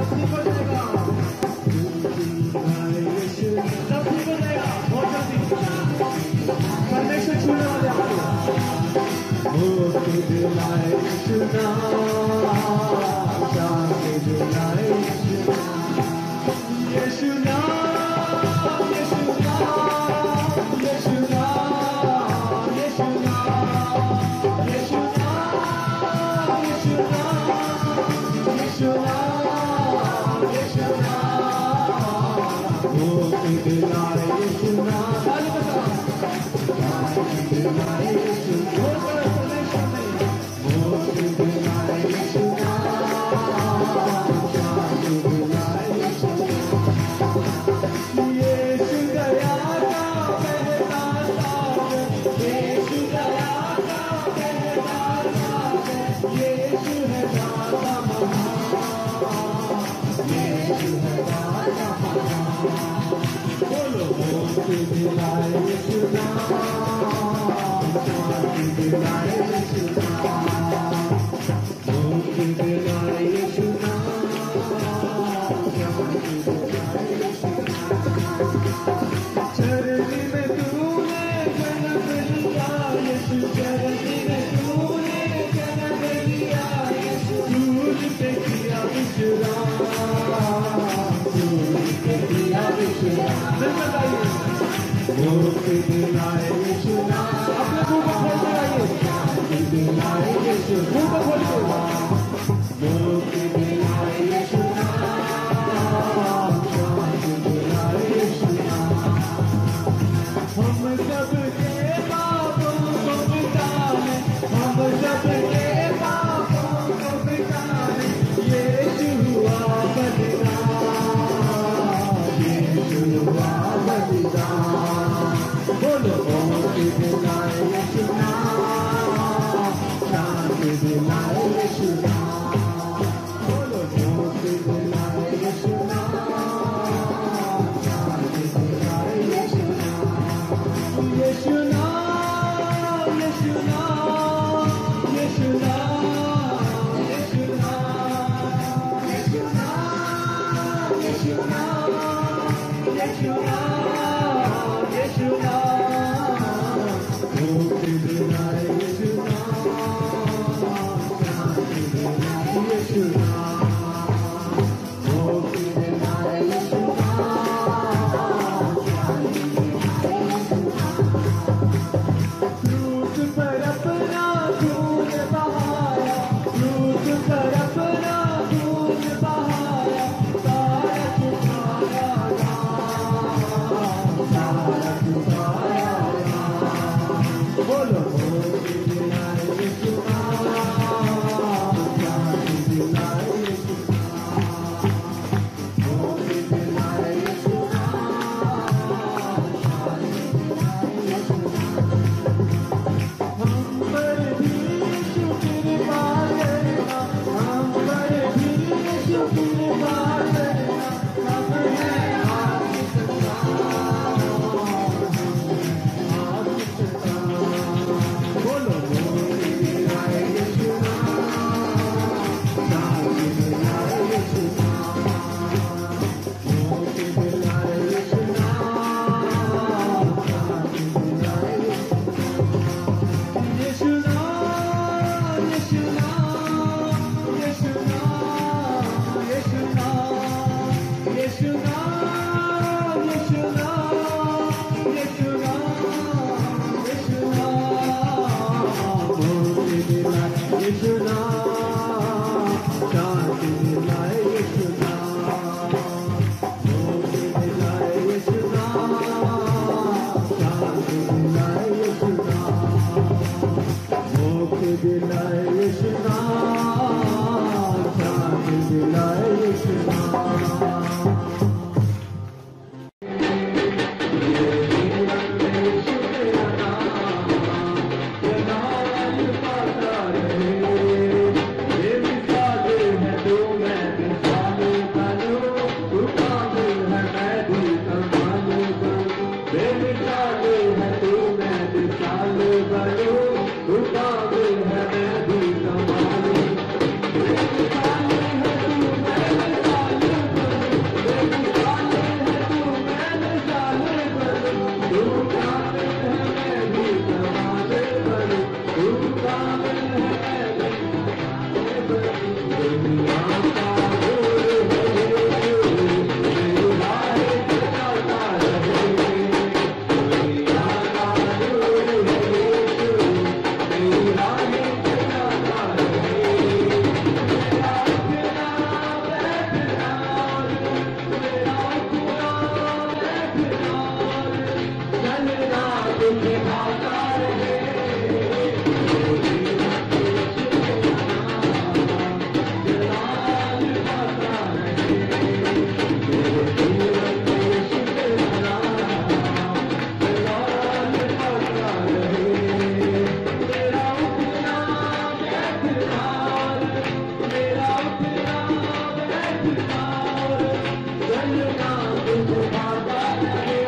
मुक्ति दिलाए यीशु नाम शांति दिलाए यीशु नाम यीशु नाम यीशु नाम यीशु नाम यीशु नाम यीशु नाम यीशु नाम यीशु नाम मुक्ति दिलाए यीशु नाम शांति दिलाए यीशु मुक्ति दिलाए यीशु नाम शांति दिलाए यीशु यीशु दया का बहता सागर यीशु दया का बहता सागर यीशु है दाता महान यीशु है दाता महान बोलो मुक्ति दिलाए यीशु नाम शांति दिलाए यीशु नाम मुक्ति दिलाए यीशु नाम शांति दिलाए यीशु चरनी में तूने जन्म लिया यीशु चरनी में तूने जन्म लिया यीशु दूध पे किया विश्राम दूध पे किया विश्राम मुक्ति दिलाए यीशु नाम अपने मुंह को खोलते रहिए शांति दिलाए यीशु मुंह को खोलिए मुक्ति दिलाए यीशु नाम शांति दिलाए यीशु नाम हम सबके पापों को मिटाने हम सबके पापों को मिटाने यीशु हुआ बलिदान यीशु हुआ बलिदान बोलो मुक्ति दिलाए यीशु नाम शांति दिलाए यीशु नाम दिलाए यीशु नाम, शांति दिलाए यीशु नाम।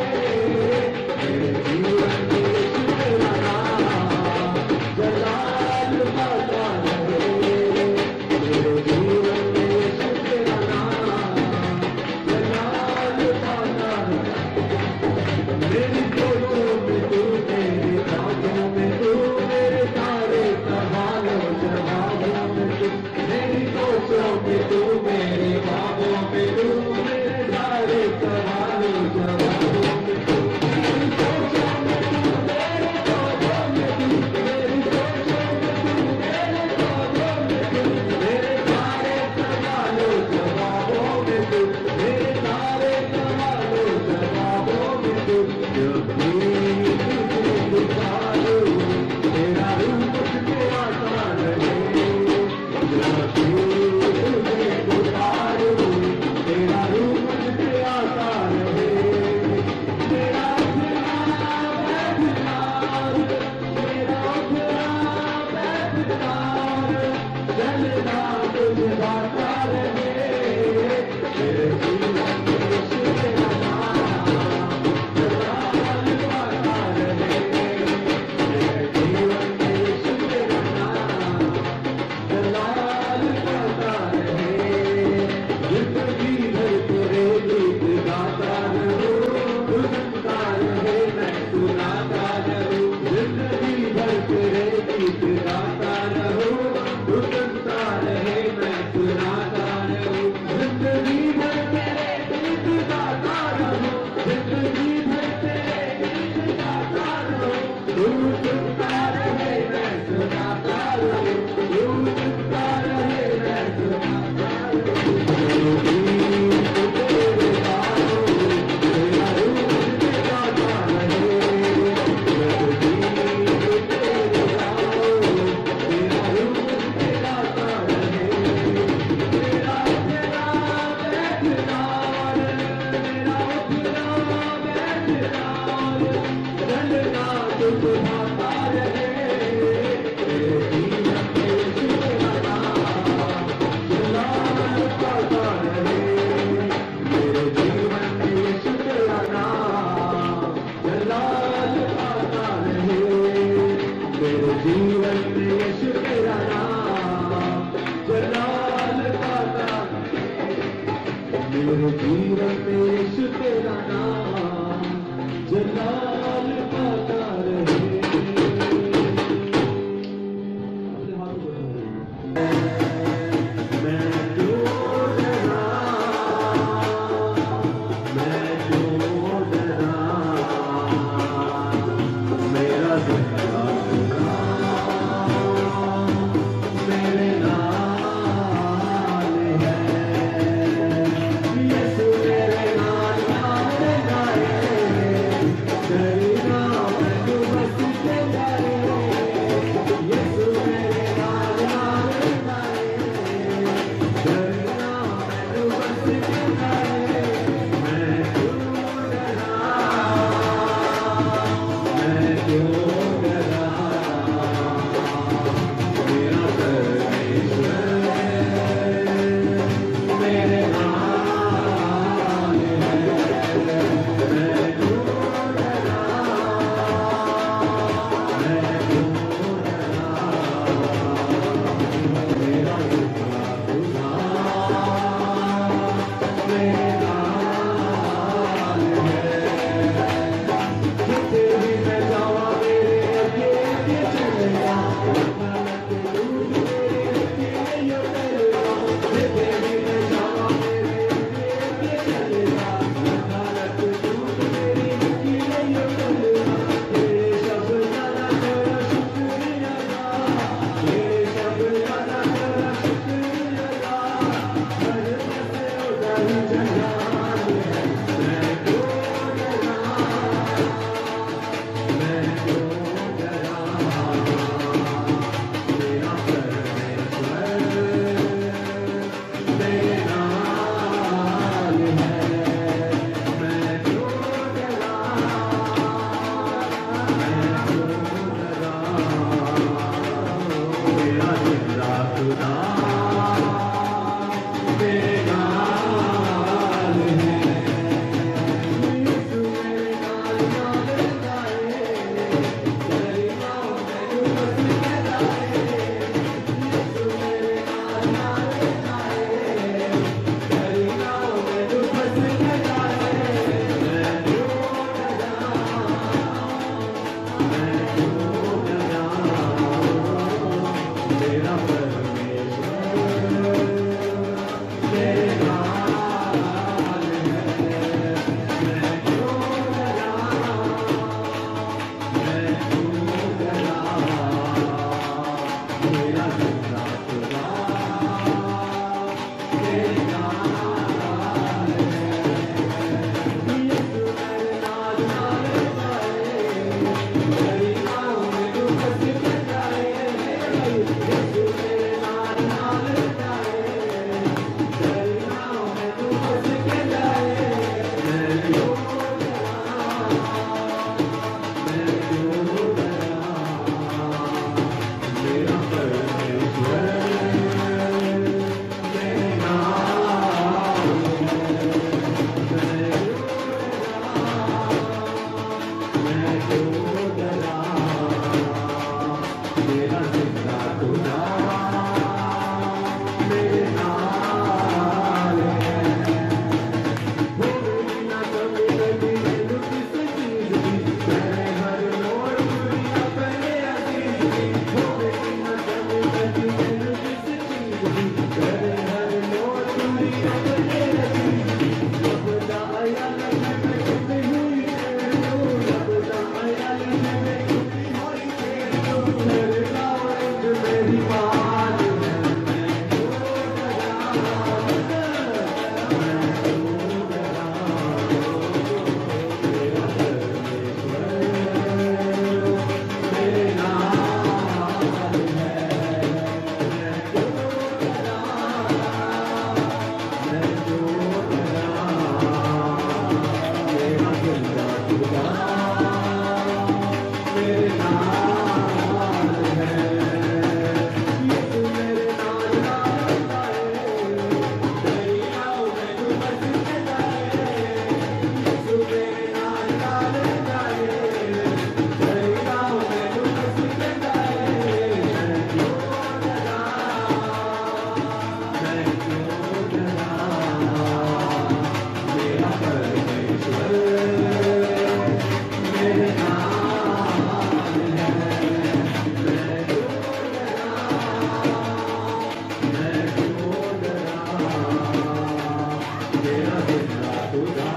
Jala खुदा मेरे नाल है। यीशु मेरे नाल नाल जाए, तेरी नाम मैनू बस कहलाए। यीशु मेरे नाल नाल जाए, तेरी नाम मैनू बस कहलाए। मैं क्यों डरां, मैं क्यों डरां, मेरा परमेश्वर मेरे नाल है। मैं क्यों डरां, मैं क्यों डरां, मेरा जिंदा खुदा मेरे नाल है। यीशु मेरे नाल नाल जाए, तेरी नाम मैनू बस कहलाए। यीशु मेरे नाल नाल जाए, तेरी नाम मैनू बस कहलाए। मैं क्यों डरां, मैं क्यों डरां, मेरा परमेश्वर मेरे नाल है। मैं क्यों डरां, मेरा जिंदा खुदा मेरे नाल है। होगी ना कभी कभी मैनू किसी चीज दी, तेरे हर लोड़ पूरी अपने अजीज दी। होगी ना कभी कभी मैनू किसी चीज दी, तेरे हर लोड़ पूरी अपने अजीज दी। लभदा आया लगे चुपी हुई तेरू, लभदा आया लगे चुपी हुई तेरू। मेरे लावंज मेरी मान है। मैं क्यों डरां, मैं क्यों डरां, मेरा परमेश्वर मेरे नाल है। मैं क्यों डरां, मैं क्यों डरां, मेरा जिंदा खुदा मेरे नाल है। यीशु मेरे नाल नाल जाए, तेरी नाम मैनू बस कहलाए। यीशु मेरे नाल नाल जाए, तेरी नाम मैनू बस कहलाए। मैं क्यों डरां, मैं क्यों डरां, मेरा परमेश्वर मेरे नाल है। मैं क्यों डरां, मैं क्यों डरां, मेरा जिंदा खुदा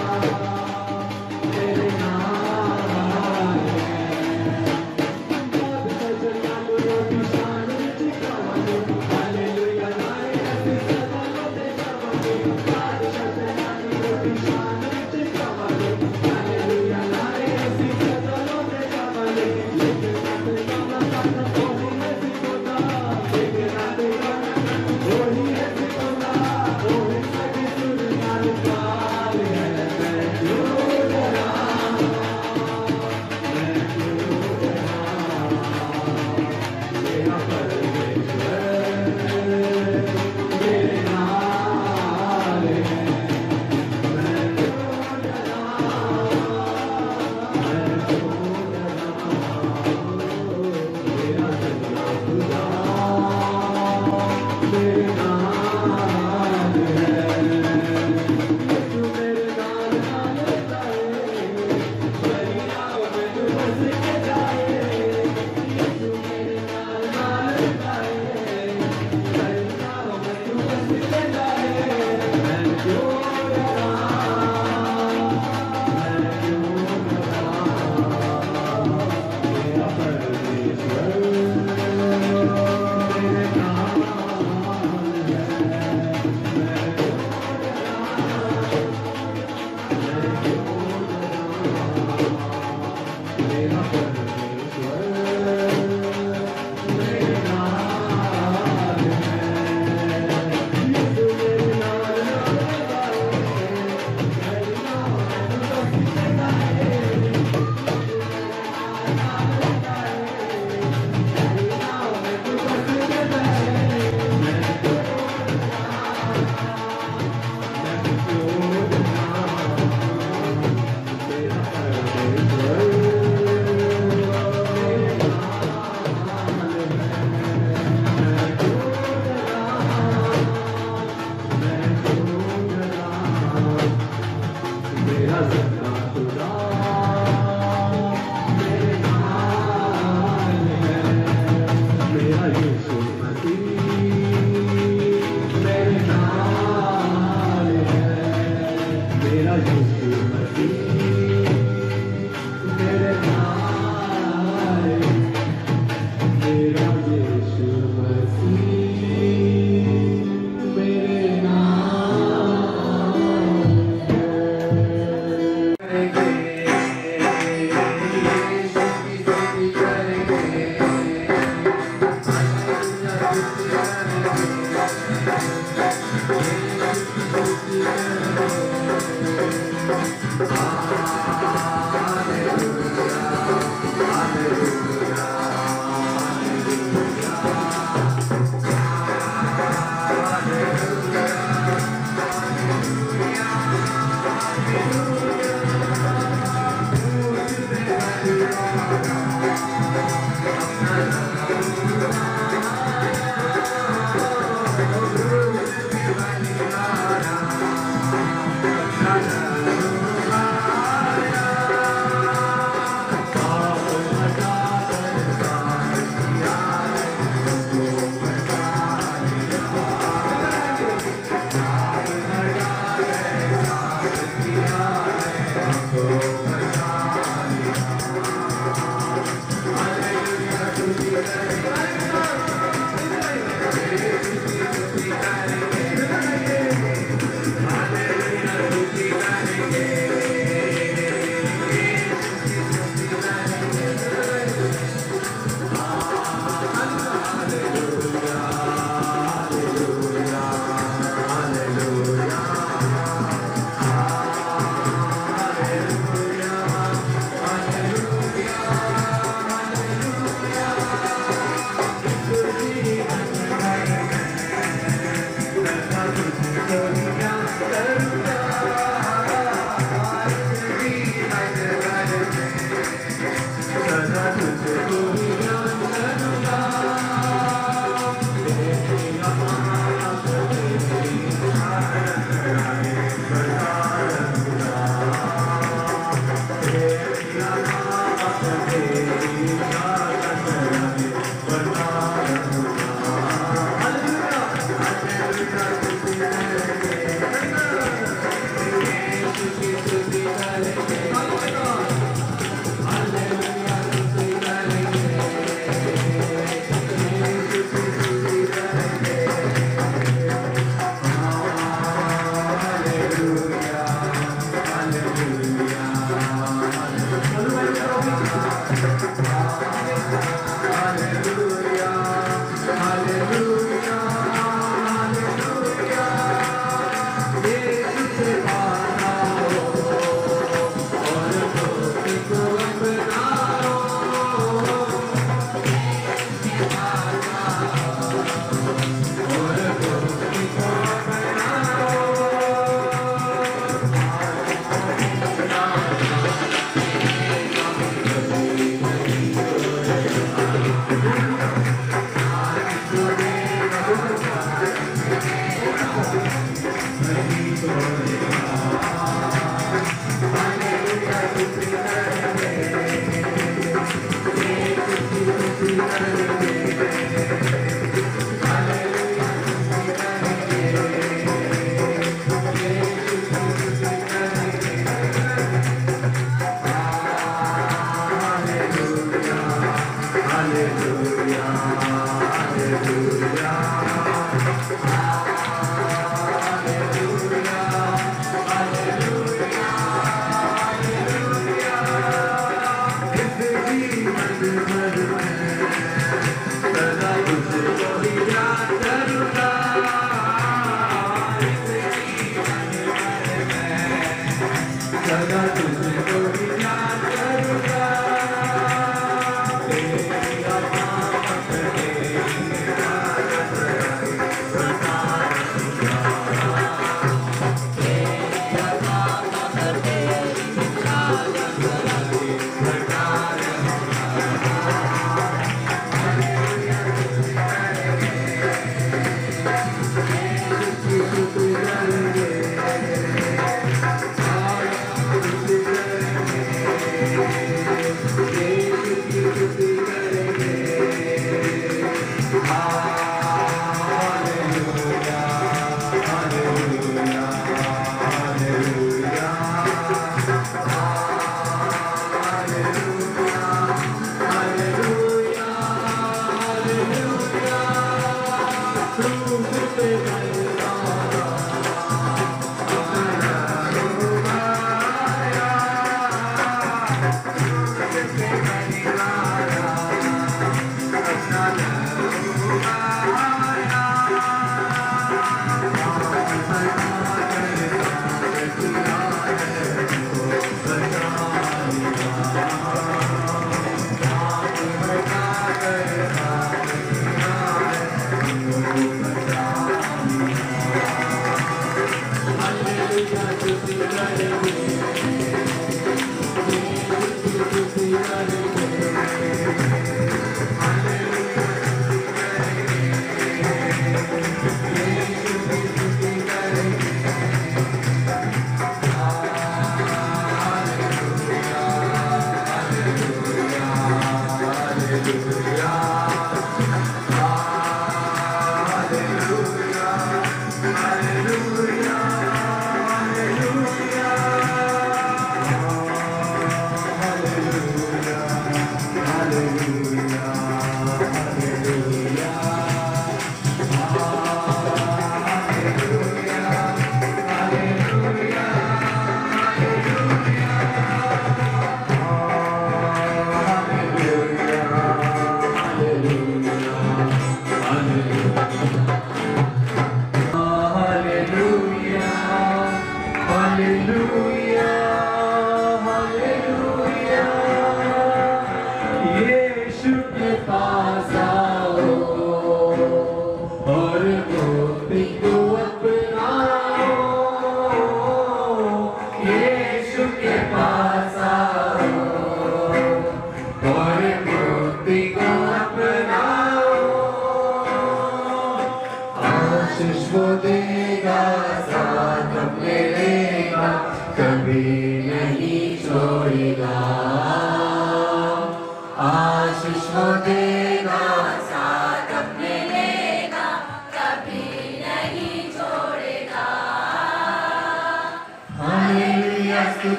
मेरे नाल है। बादशाह जलाल रोटी शान विच खावांगे, हालेलुया नारे असीं सदा गाते जावांगे। बादशाह जलाल रोटी शान विच खावांगे, हालेलुया नारे असीं सदा गाते जावांगे। लेके नाते गाना गाना ओही है सिखोदा, लेके नाते गाना गाना ओही है सिखोदा। ओही साडी सुर नाल प्यार है। मैं क्यों डरां, मैं क्यों डरां, मेरा परमेश्वर मेरे नाल है। मैं क्यों डरां, मैं क्यों डरां, मेरा जिंदा खुदा मेरे नाल है। यीशु मेरे नाल नाल जाए, तेरी नाम मैनू बस कहलाए। यीशु मेरे नाल नाल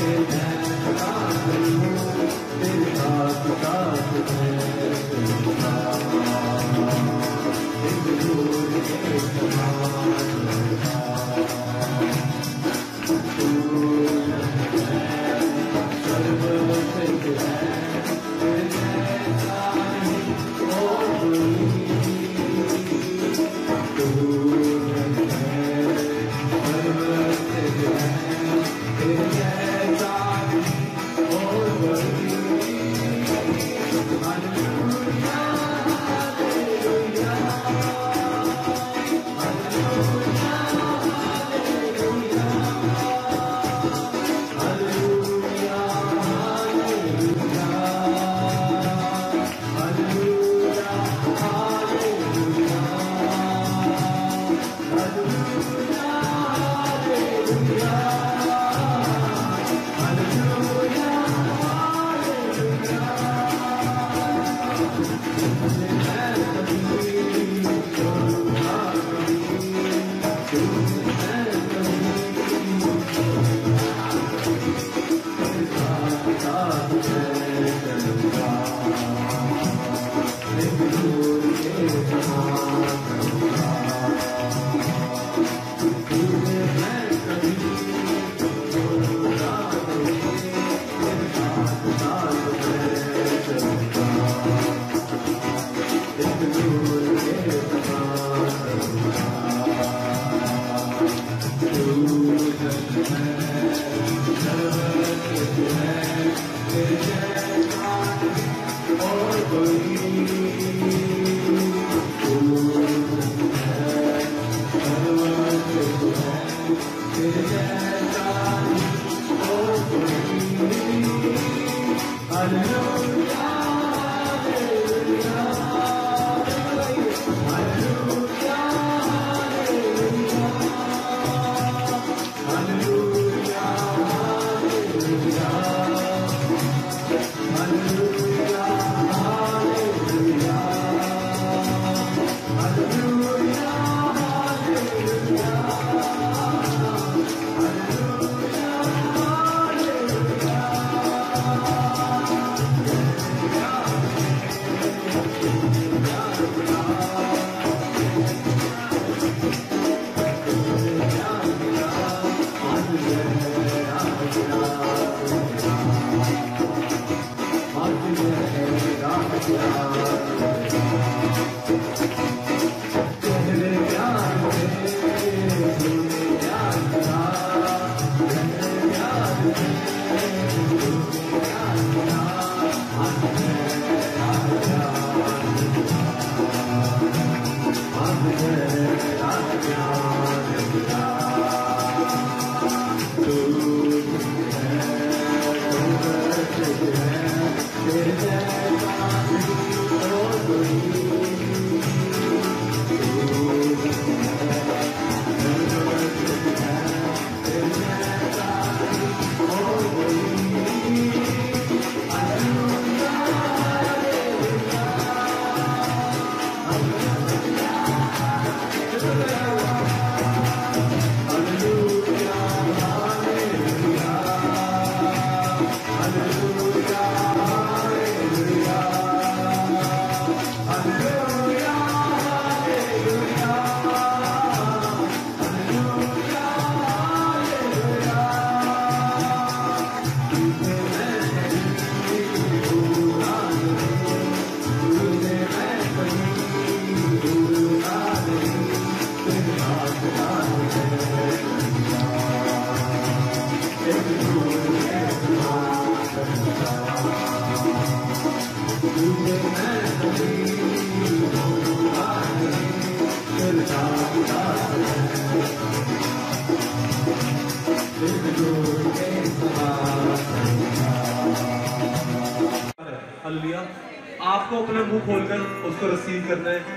हालेलुया। आपको अपना मुंह खोलकर उसको रिसीव करना है।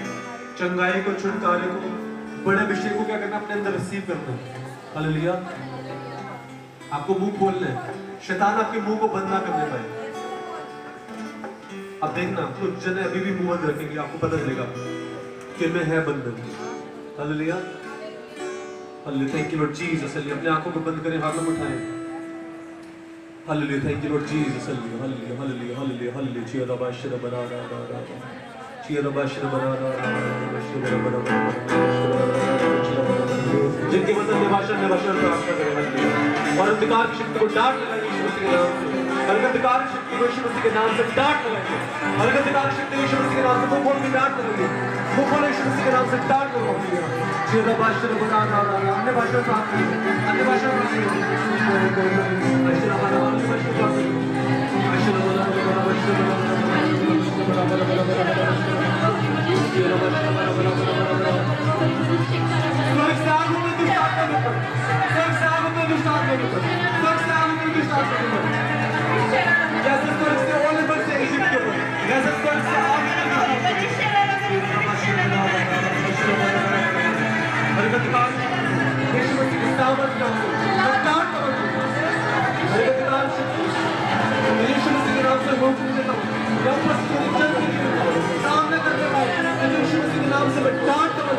चंगाई को, छुटकारे को, बड़े विषय को क्या करना, अपने अंदर रिसीव करना है। हालेलुया। आपको मुंह खोलना है, शैतान आपके मुंह को बंद ना करने पाए। अब देखना, कुछ जने अभी भी मुंह बंद रखेंगे, आपको पता चलेगा कि में है बंधन। Hallelujah. Hallelujah. Thank you lord Jesus. अपने आंखों को बंद करें, हाथों को उठाएं। Hallelujah. Thank you, Lord Jesus. Hallelujah. Hallelujah. Hallelujah. Hallelujah. Hallelujah. Chia da ba shira ba ra ra ra ra. Chia da ba shira ba ra ra ra ra. Shira ba ra ra ra. जिनके वचन में भाषण में भाषण प्रार्थना करें हल्लेलुया। और अंधकार की शक्ति को डांट लगाएं यीशु मसीह के नाम से। और अंधकार की शक्ति को यीशु मसीह के नाम से डांट लगाएं। और अंधकार की शक्ति को यीशु मसीह के नाम से मुंह खोल के डांट लगाएं। मुंह खोल यीशु मसीह के नाम से डांट लगाएं। chia da ba shira ba ra ra ra. अन्य भाषा प्रार्थना करें। अन्य भाषा प्रार्थना करें। भाषा ba ra ra ra. भाषा प्रार्थना करें। भाषा ba ra ra ra. भाषा ba ra ra ra. chia da ba shira ba ra ra ra. स्वर्ग से आगू में दुष्ट आत्मा निकल, स्वर्ग से आगू में दुष्ट आत्मा निकल, स्वर्ग से आगू में दुष्ट आत्मा निकल। जैसे स्वर्ग से ओले बरसे इजिप्ट के ऊपर, जैसे स्वर्ग से आग में हरकतकार यीशु मसीह की सामर्थ का हरकतकार करो। हरकतकार यीशु मसीह के नाम से रोक देता हूँ। या उपस्थिति चलती है सामने करने वाले यीशु मसीह के नाम से मैं डांट करो।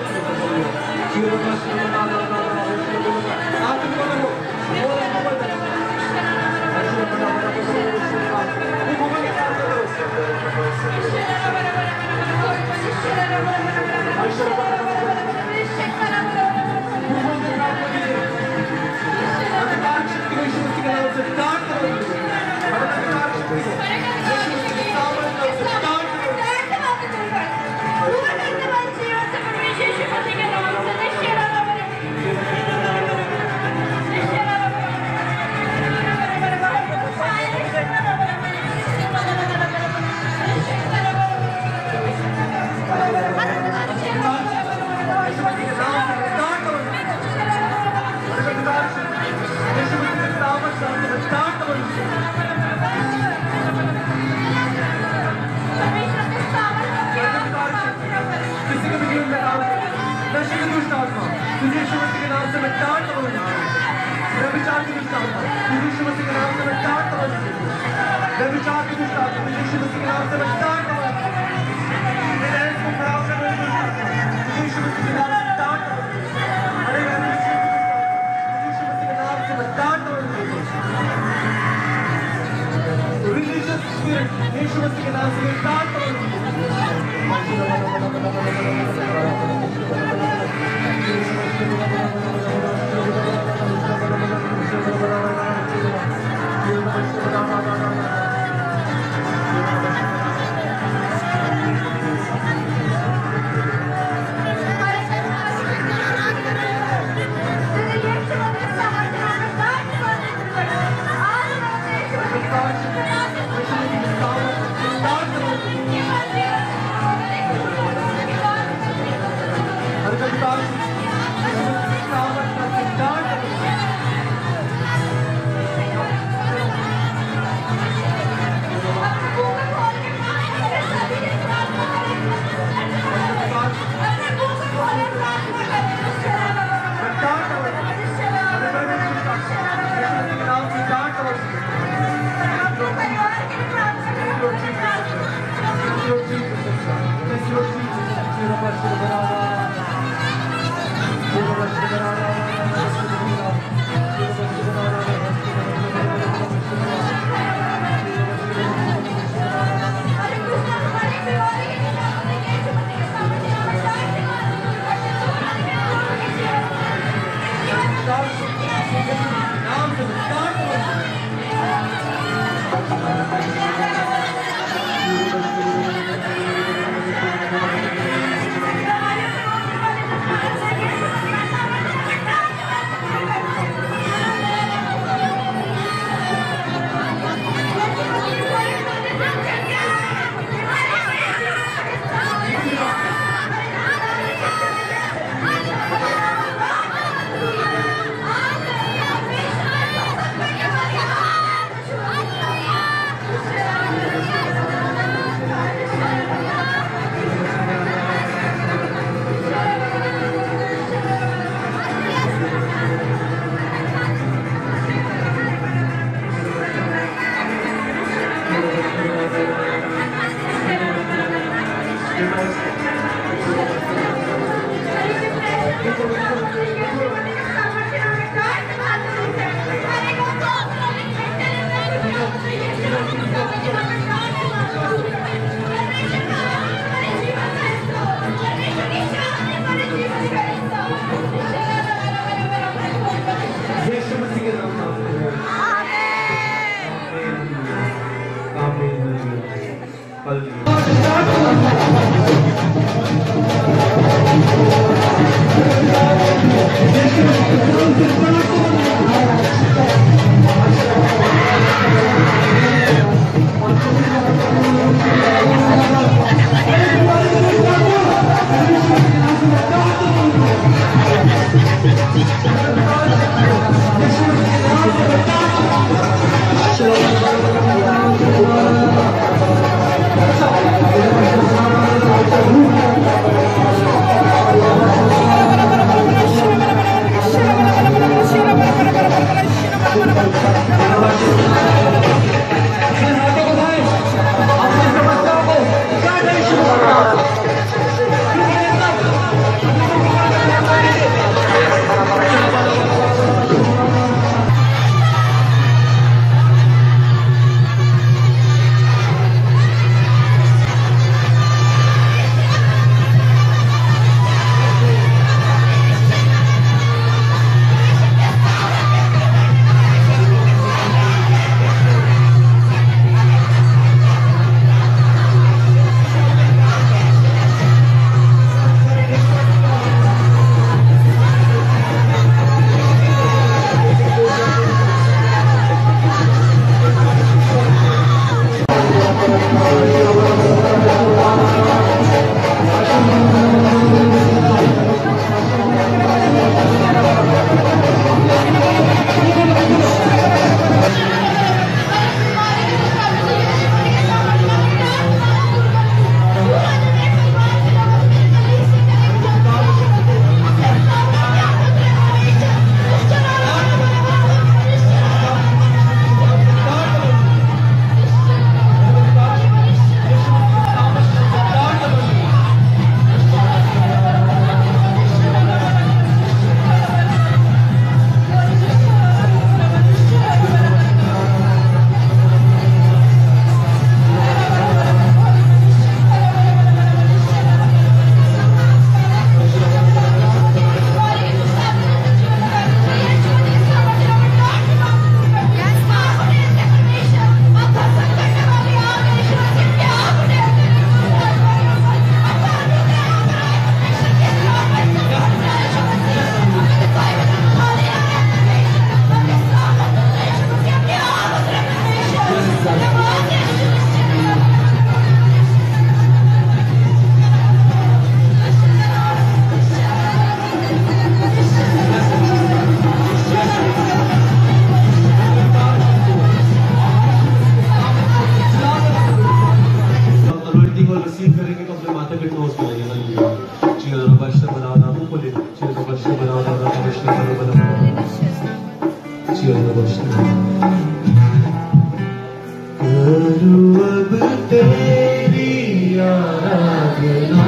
करूं अब तेरी आराधना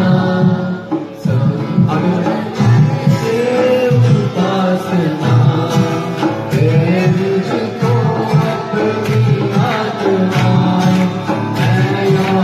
से उपासना दे मुझको अपनी आत्मा मैं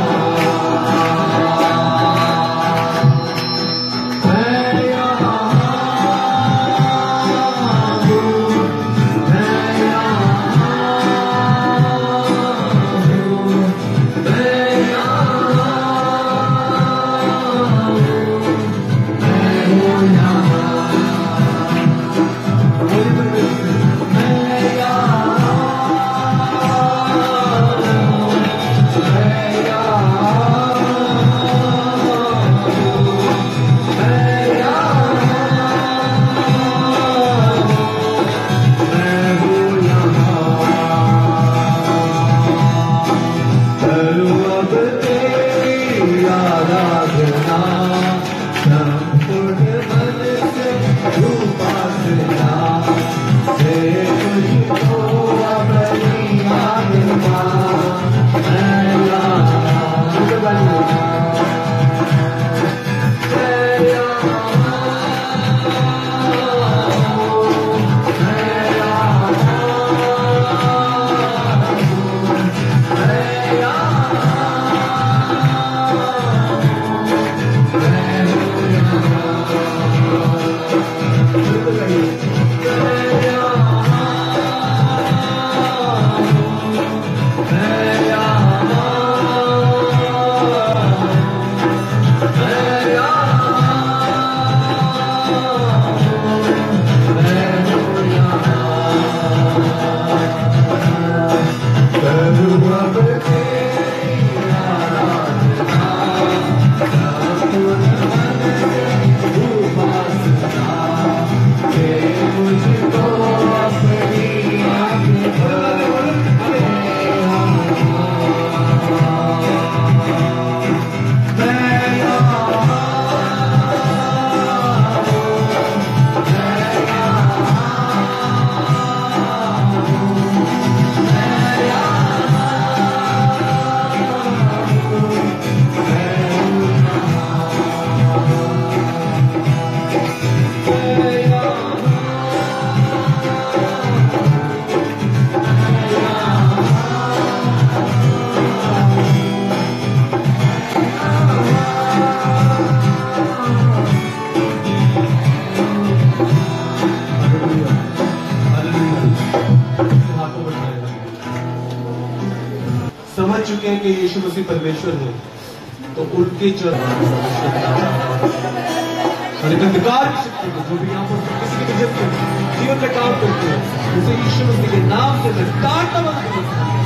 समझ चुके हैं कि यीशु मसीह परमेश्वर है, तो उनके चरण और एक अंधकार की शक्ति को जो भी यहाँ पर किसी की वजह से जीवन में काम करते हैं, उसे यीशु मसीह के नाम से मैं ताड़ता बंद करता हूं।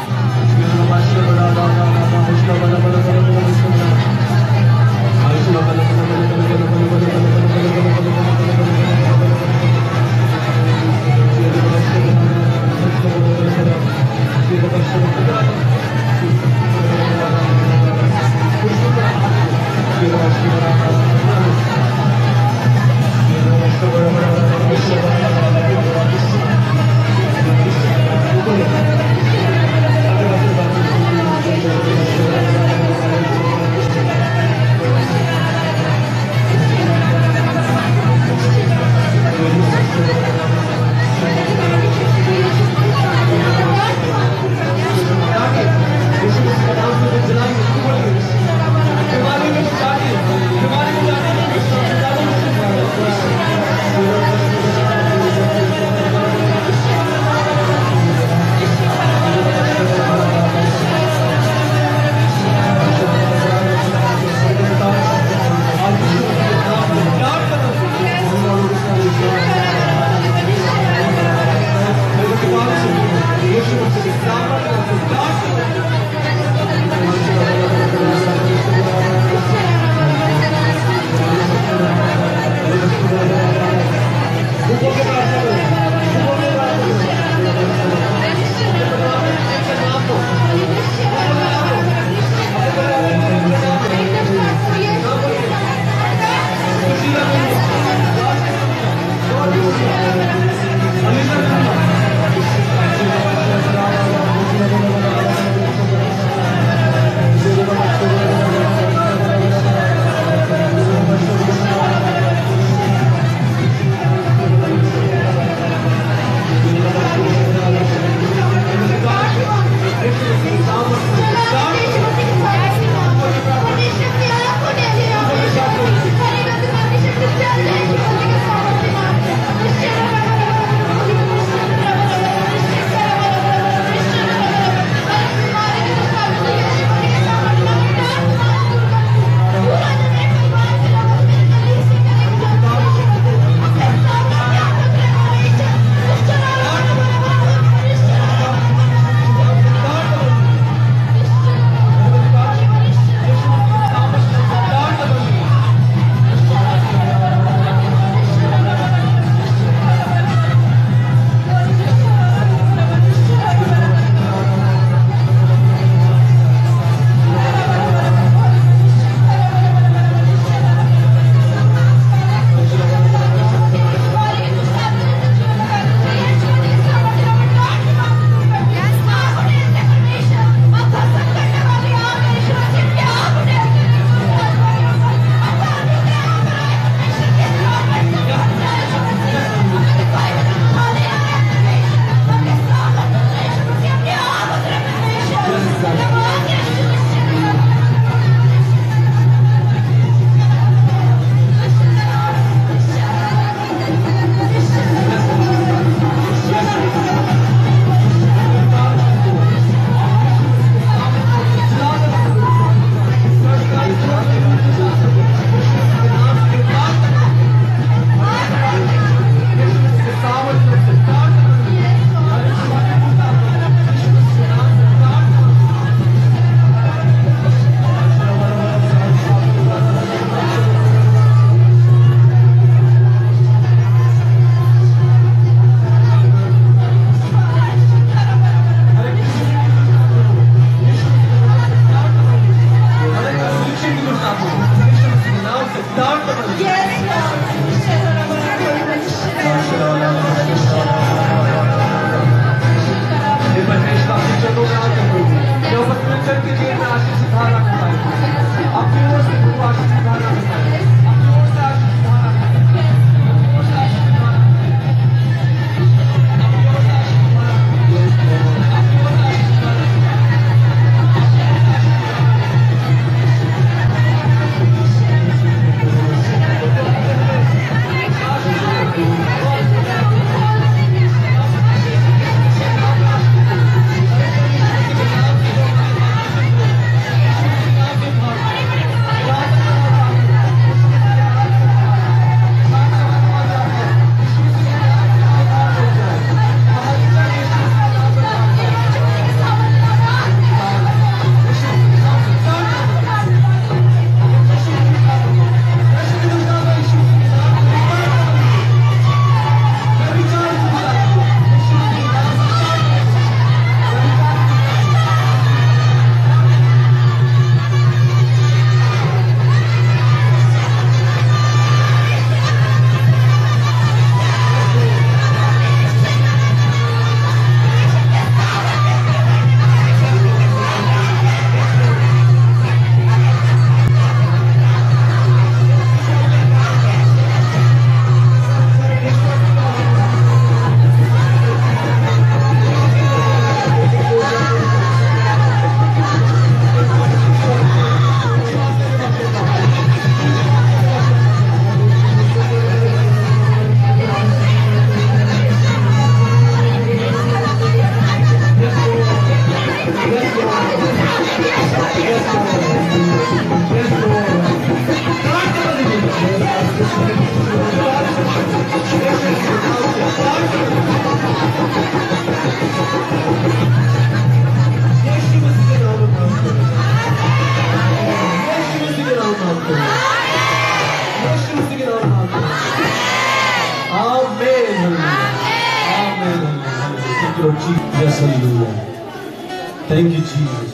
Thank you, Jesus.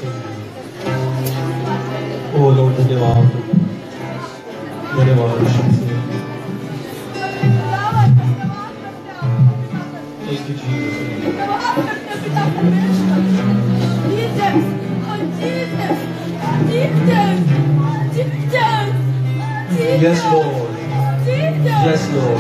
Oh Lord, धन्यवाद धन्यवाद यीशु मसीह. Thank you, Jesus. Yes, Lord. Yes, Lord.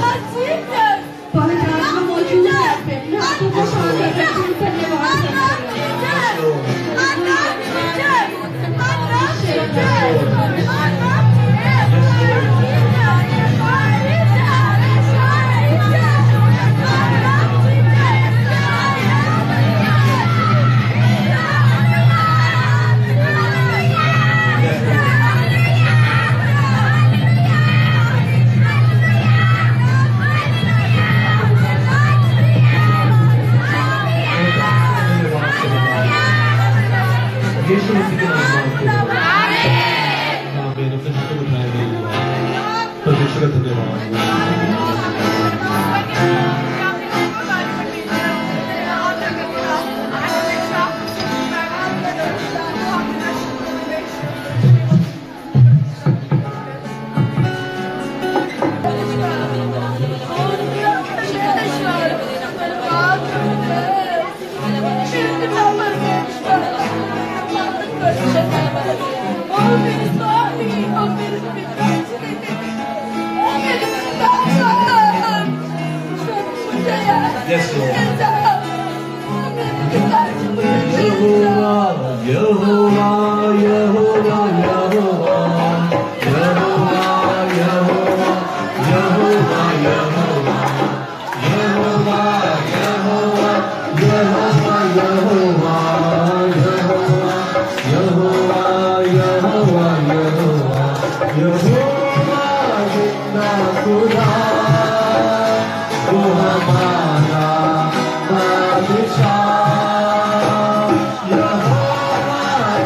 यीशु मसीह के नाम में आमीन. अपने हाथों में उठाए हुए परमेश्वर का धन्यवाद. Yes, Lord. Yahowa, Yahowa, Yahowa, Yahowa, Yahowa, Yahowa, Yahowa, Yahowa, Yahowa, Yahowa, Yahowa, Yahowa, Yahowa, Yahowa, Yahowa, Yahowa, जिंदा खुदा वो हमारा बादशाह. यहोवा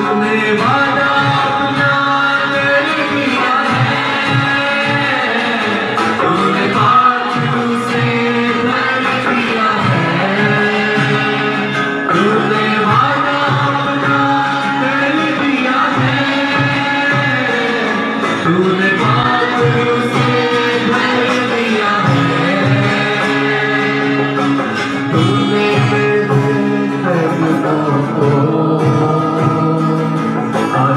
तूने वादा अपना कर दिया है, तूने बातों से भर दिया है, तूने वादा अपना कर दिया है, तूने बातों से भर दिया है, तूने मेरे कदमों को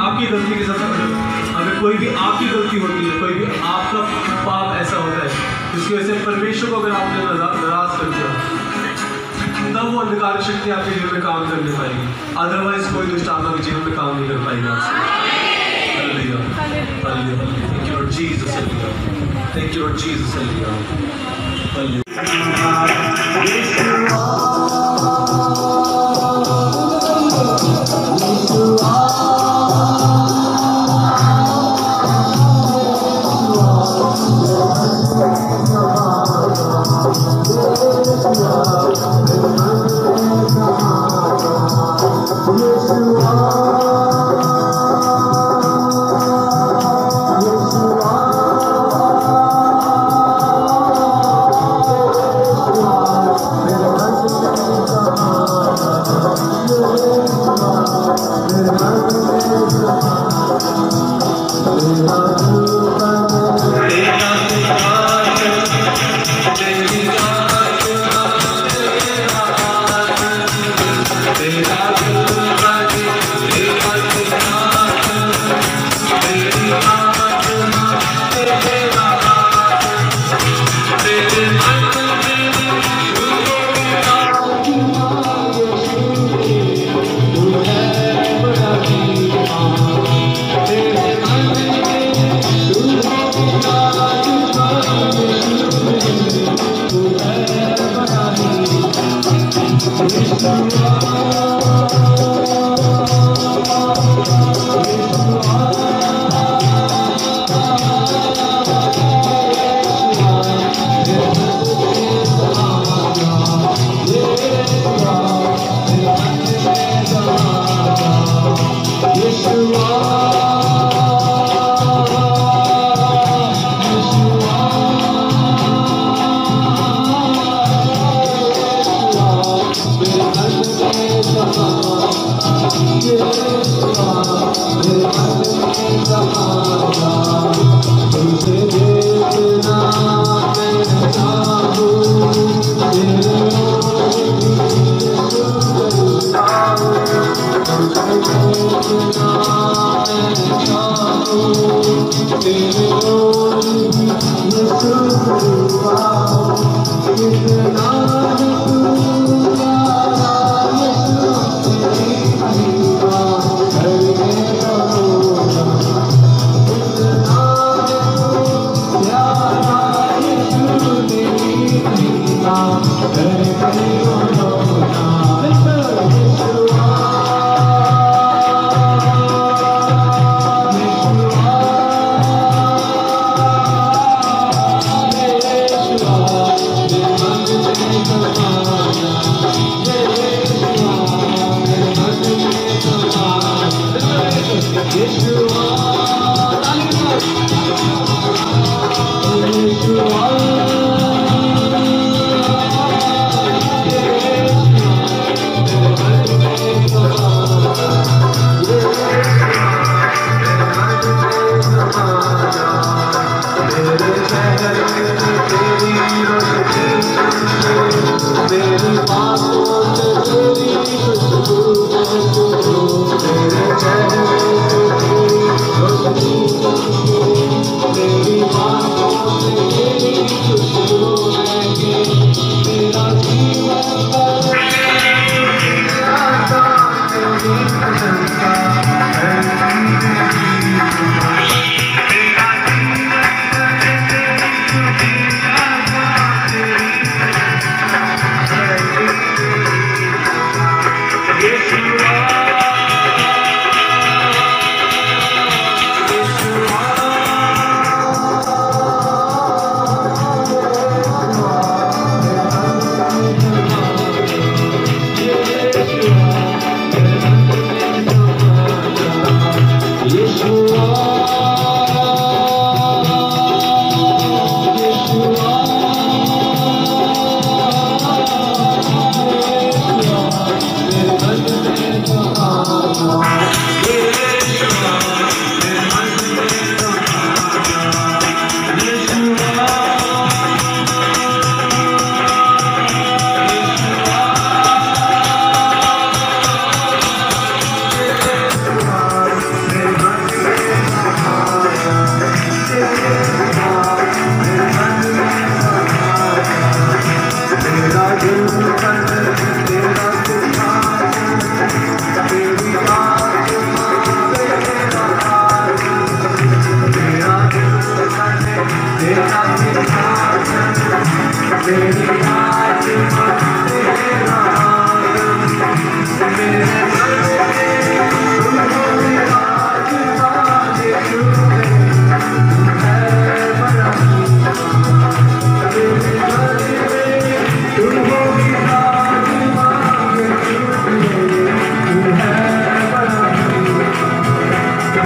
आपकी गलती के साथ अगर कोई भी आपकी गलती होती है, कोई भी आपका पाप ऐसा होता है जिसकी वजह से परमेश्वर को अगर आपने नाराज कर दिया, तब वो अंधकार शक्ति आपके जीवन में काम कर नहीं पाएगी। अदरवाइज कोई दुष्ट आत्मा के जीवन में काम नहीं कर पाएगा आपसे। Hallelujah, hallelujah, thank you lord Jesus, hallelujah, thank you lord Jesus, hallelujah, hallelujah.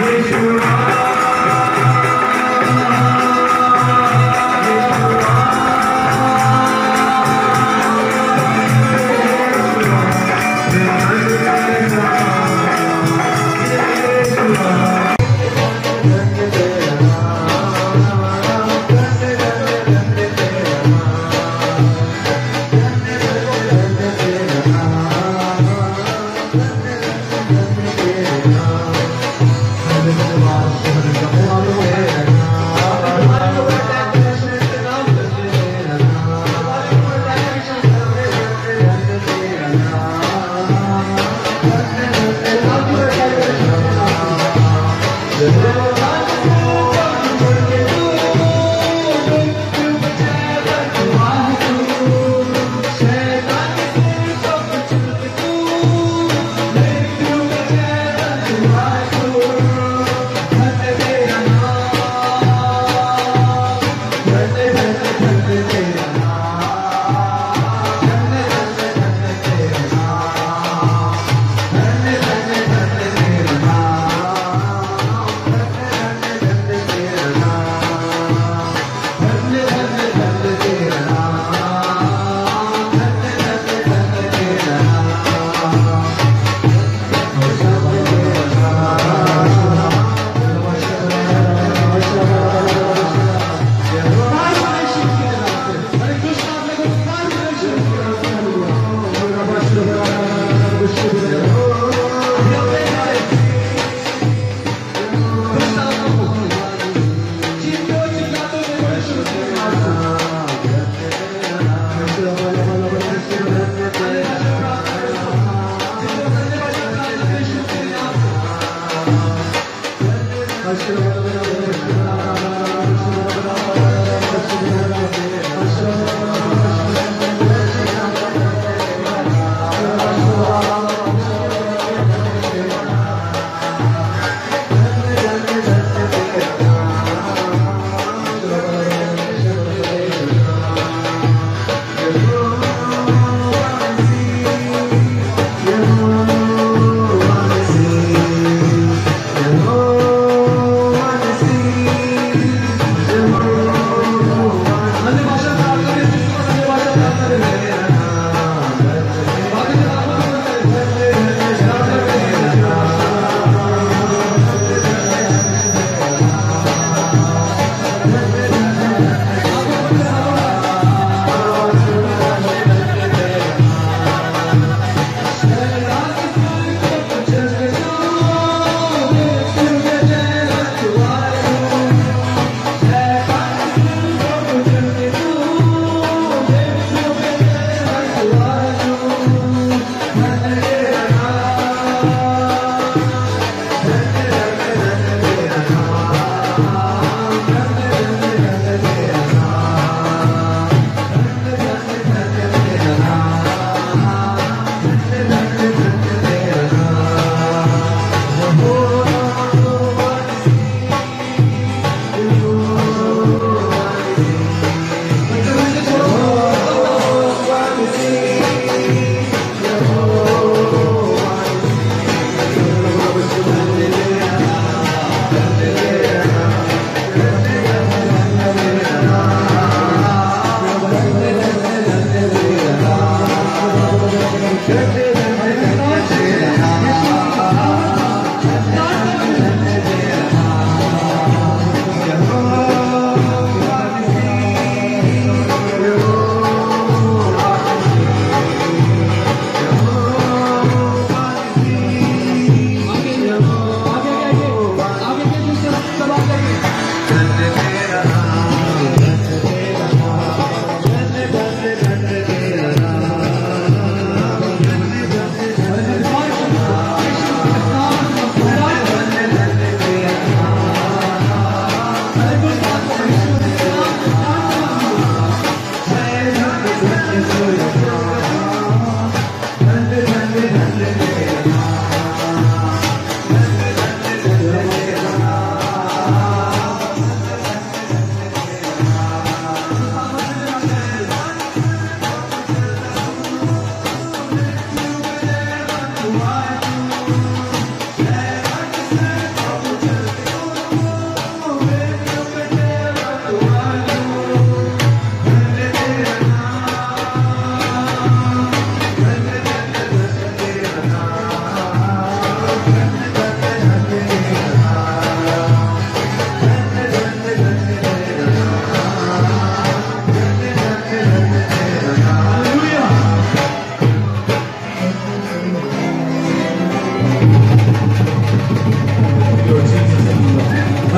see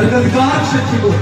अधिकार शक्ति को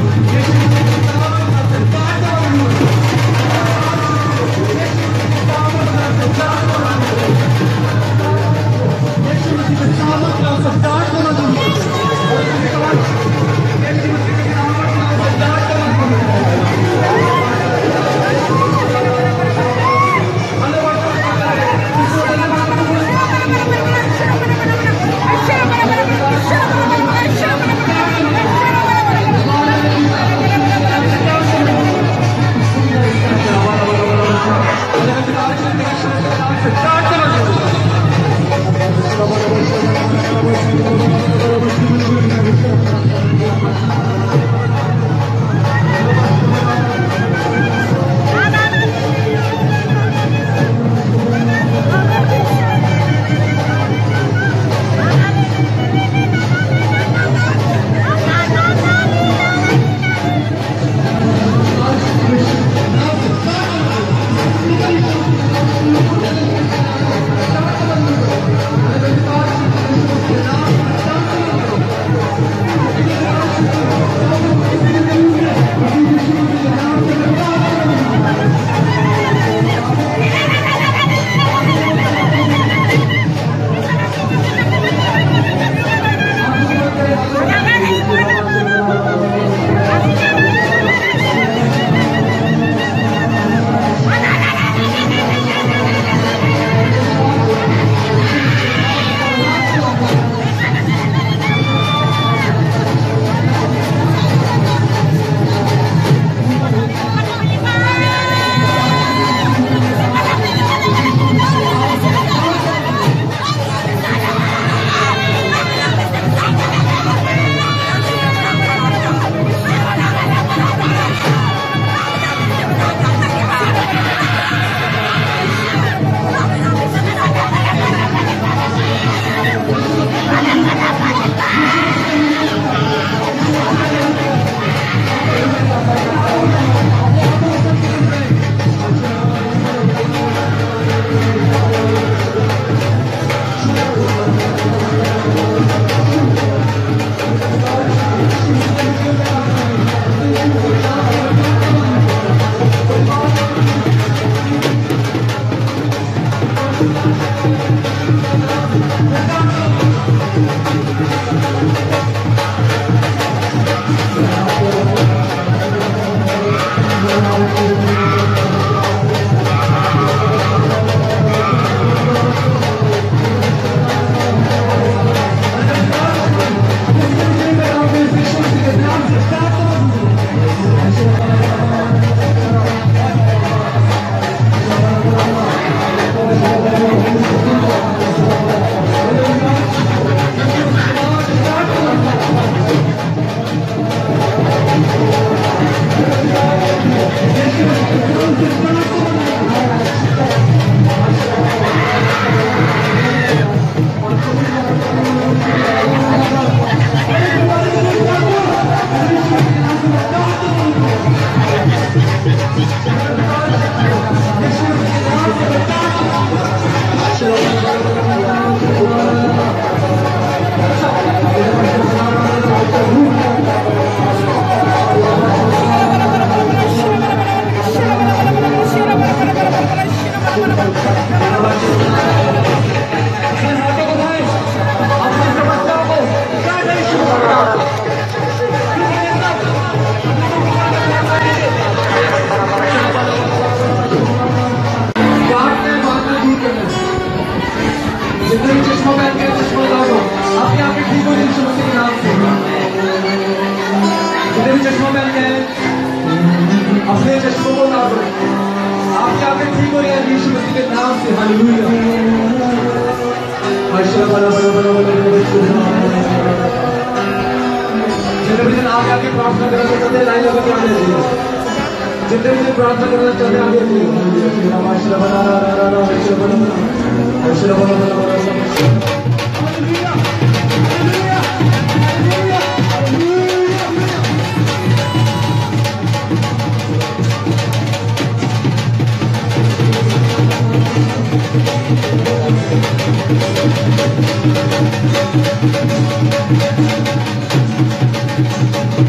Thank you.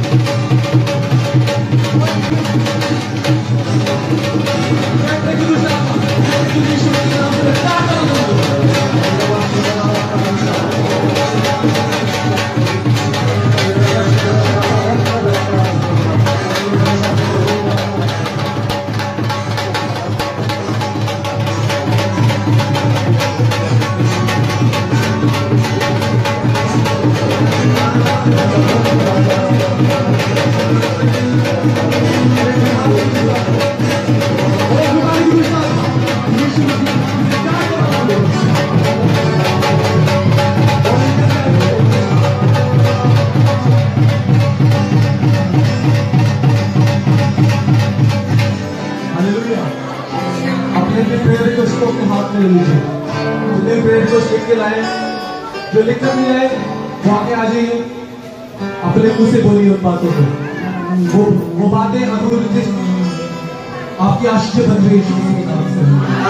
ले लीजिए। जितने प्रेयर को लिख के लाए, जो लिखकर नहीं लाए वो आके आ जाइए, अपने मुंह से बोलिए उन बातों को। वो वो बातें अधूरी जिस आपकी आशीष बन रही है यीशु के नाम से।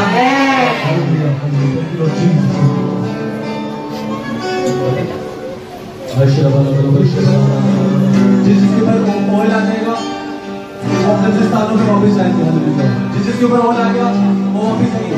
जिस जिसके ऊपर ऑयल आ जाएगा वो अपने स्थानों पे वापस जाएंगे। जिस जिसके ऊपर ऑयल आ गया वो वापस जाएंगे।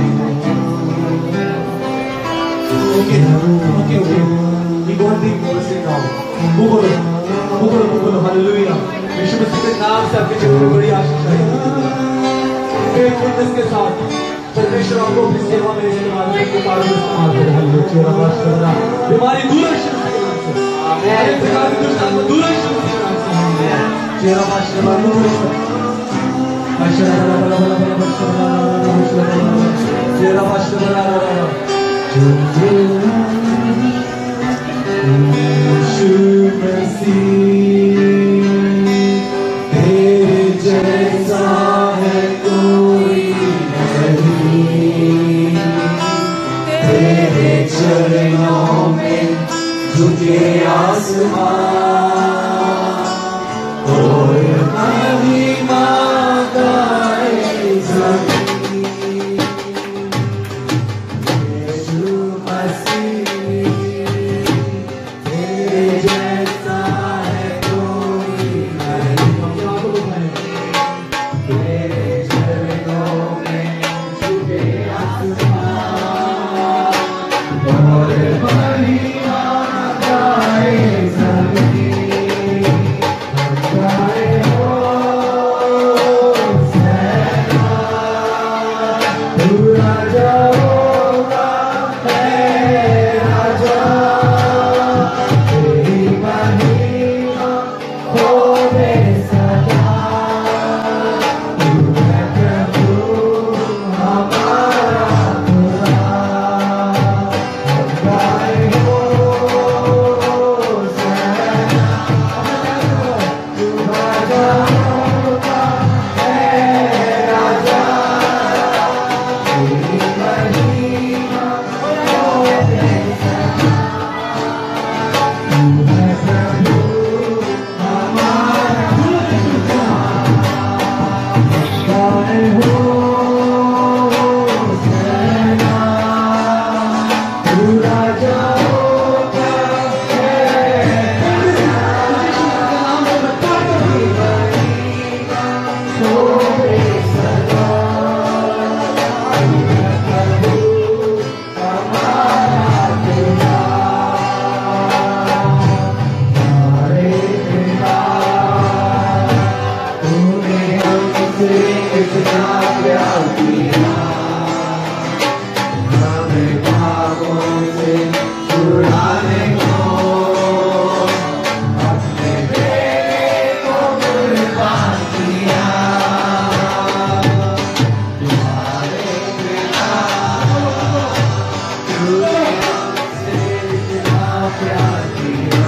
Okay okay okay We got the mercy now. वो बोलो वो बोलो वो बोलो हालेलुया। यीशु मसीह के नाम से आपके जीवन में बड़ी आशीष आएगी। फेथफुलनेस के साथ परमेश्वर आपको अपनी सेवा में इस्तेमाल करके पालन इस्तेमाल करेगा। बीमारी दूर है यीशु मसीह के नाम से। हर एक प्रकार की दुष्ट आत्मा दूर है यीशु मसीह के नाम से। चेहरा पाश करवा दूर है। चेहरा पाश करवा यीशु मसीह तेरे जैसा है कोई नहीं, तेरे चरणों में झुके आसमान और महिमा गाए ज़मीन। यीशु मसीह तेरे जैसा है कोई नहीं, तेरे चरणों में झुके आसमान और महिमा गाए ज़मीन। गाए होसैना, तू राजा होगा, है राजा, तेरी महिमा होवे सदा। तू है प्रभु हमारा खुदा। हम गाए होसैना, तू राजा होगा, है राजा, तेरी महिमा होवे सदा। तू है प्रभु हमारा खुदा। गाए होसैना, तू राजा होगा, है राजा, तेरी महिमा होवे सदा। तू है प्रभु हमारा खुदा। हमारे पिता, तूने हमसे कितना प्यार किया, हमें पापों से छुड़ाने को अपने बेटे को कुर्बान किया। हमारे पिता, तूने हमसे कितना प्यार किया,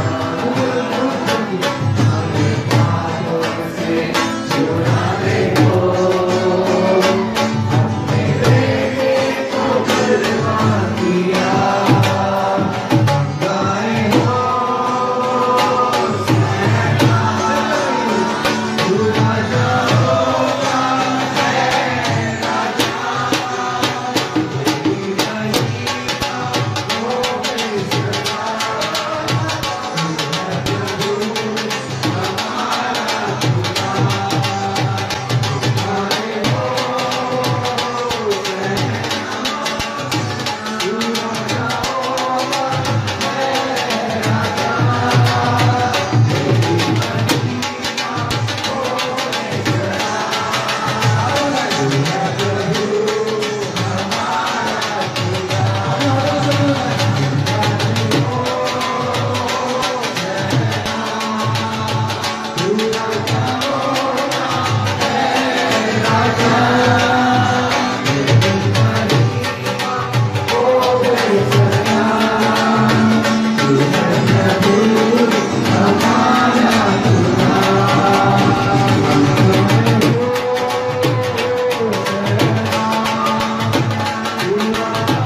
हमें पापों से छुड़ाने को अपने बेटे को कुर्बान किया। गाए होसैना, तू राजा होगा, है राजा, तेरी महिमा होवे सदा। तू है प्रभु हमारा खुदा। गाए होसैना, तू राजा होगा, है राजा, तेरी महिमा होवे सदा। तू है प्रभु हमारा खुदा। तू राजा होगा, है राजा, तेरी महिमा होवे सदा। तू है प्रभु हमारा खुदा। तू राजा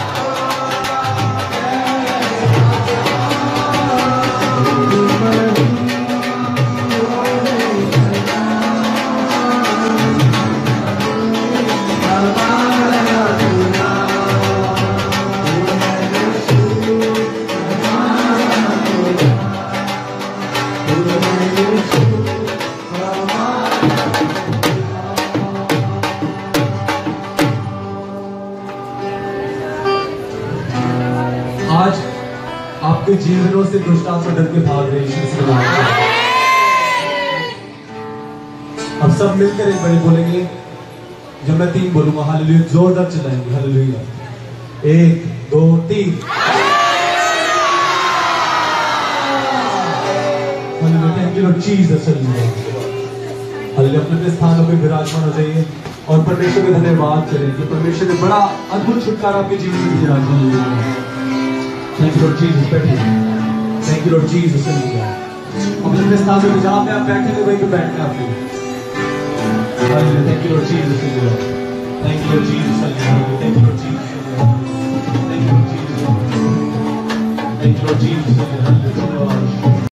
आज आपके जीवनों से दुष्ट आत्मा डर के भाग रहे हैं। अब सब मिलकर एक बड़े बोलेंगे, जब मैं तीन बोलूंगा हालेलुया जोरदार चलाएंगे हालेलुया। एक दो तीन hallelujah. Thank you lord Jesus hallelujah. Hallelujah. अपने अपने स्थानों पे विराजमान हो जाइए और परमेश्वर का धन्यवाद करें कि परमेश्वर ने बड़ा अद्भुत छुटकारा आपके जीवन में दिया। Thank you lord Jesus. बैठिए। Thank you lord Jesus hallelujah. अपने अपने स्थानों पे जहां पे आप बैठे थे वहीं पे बैठना आपको। Hallelujah. Thank you, Lord Jesus. Thank you, Lord Jesus. Hallelujah. Thank you, Lord Jesus. Thank you, Lord Jesus. Thank you, Lord Jesus.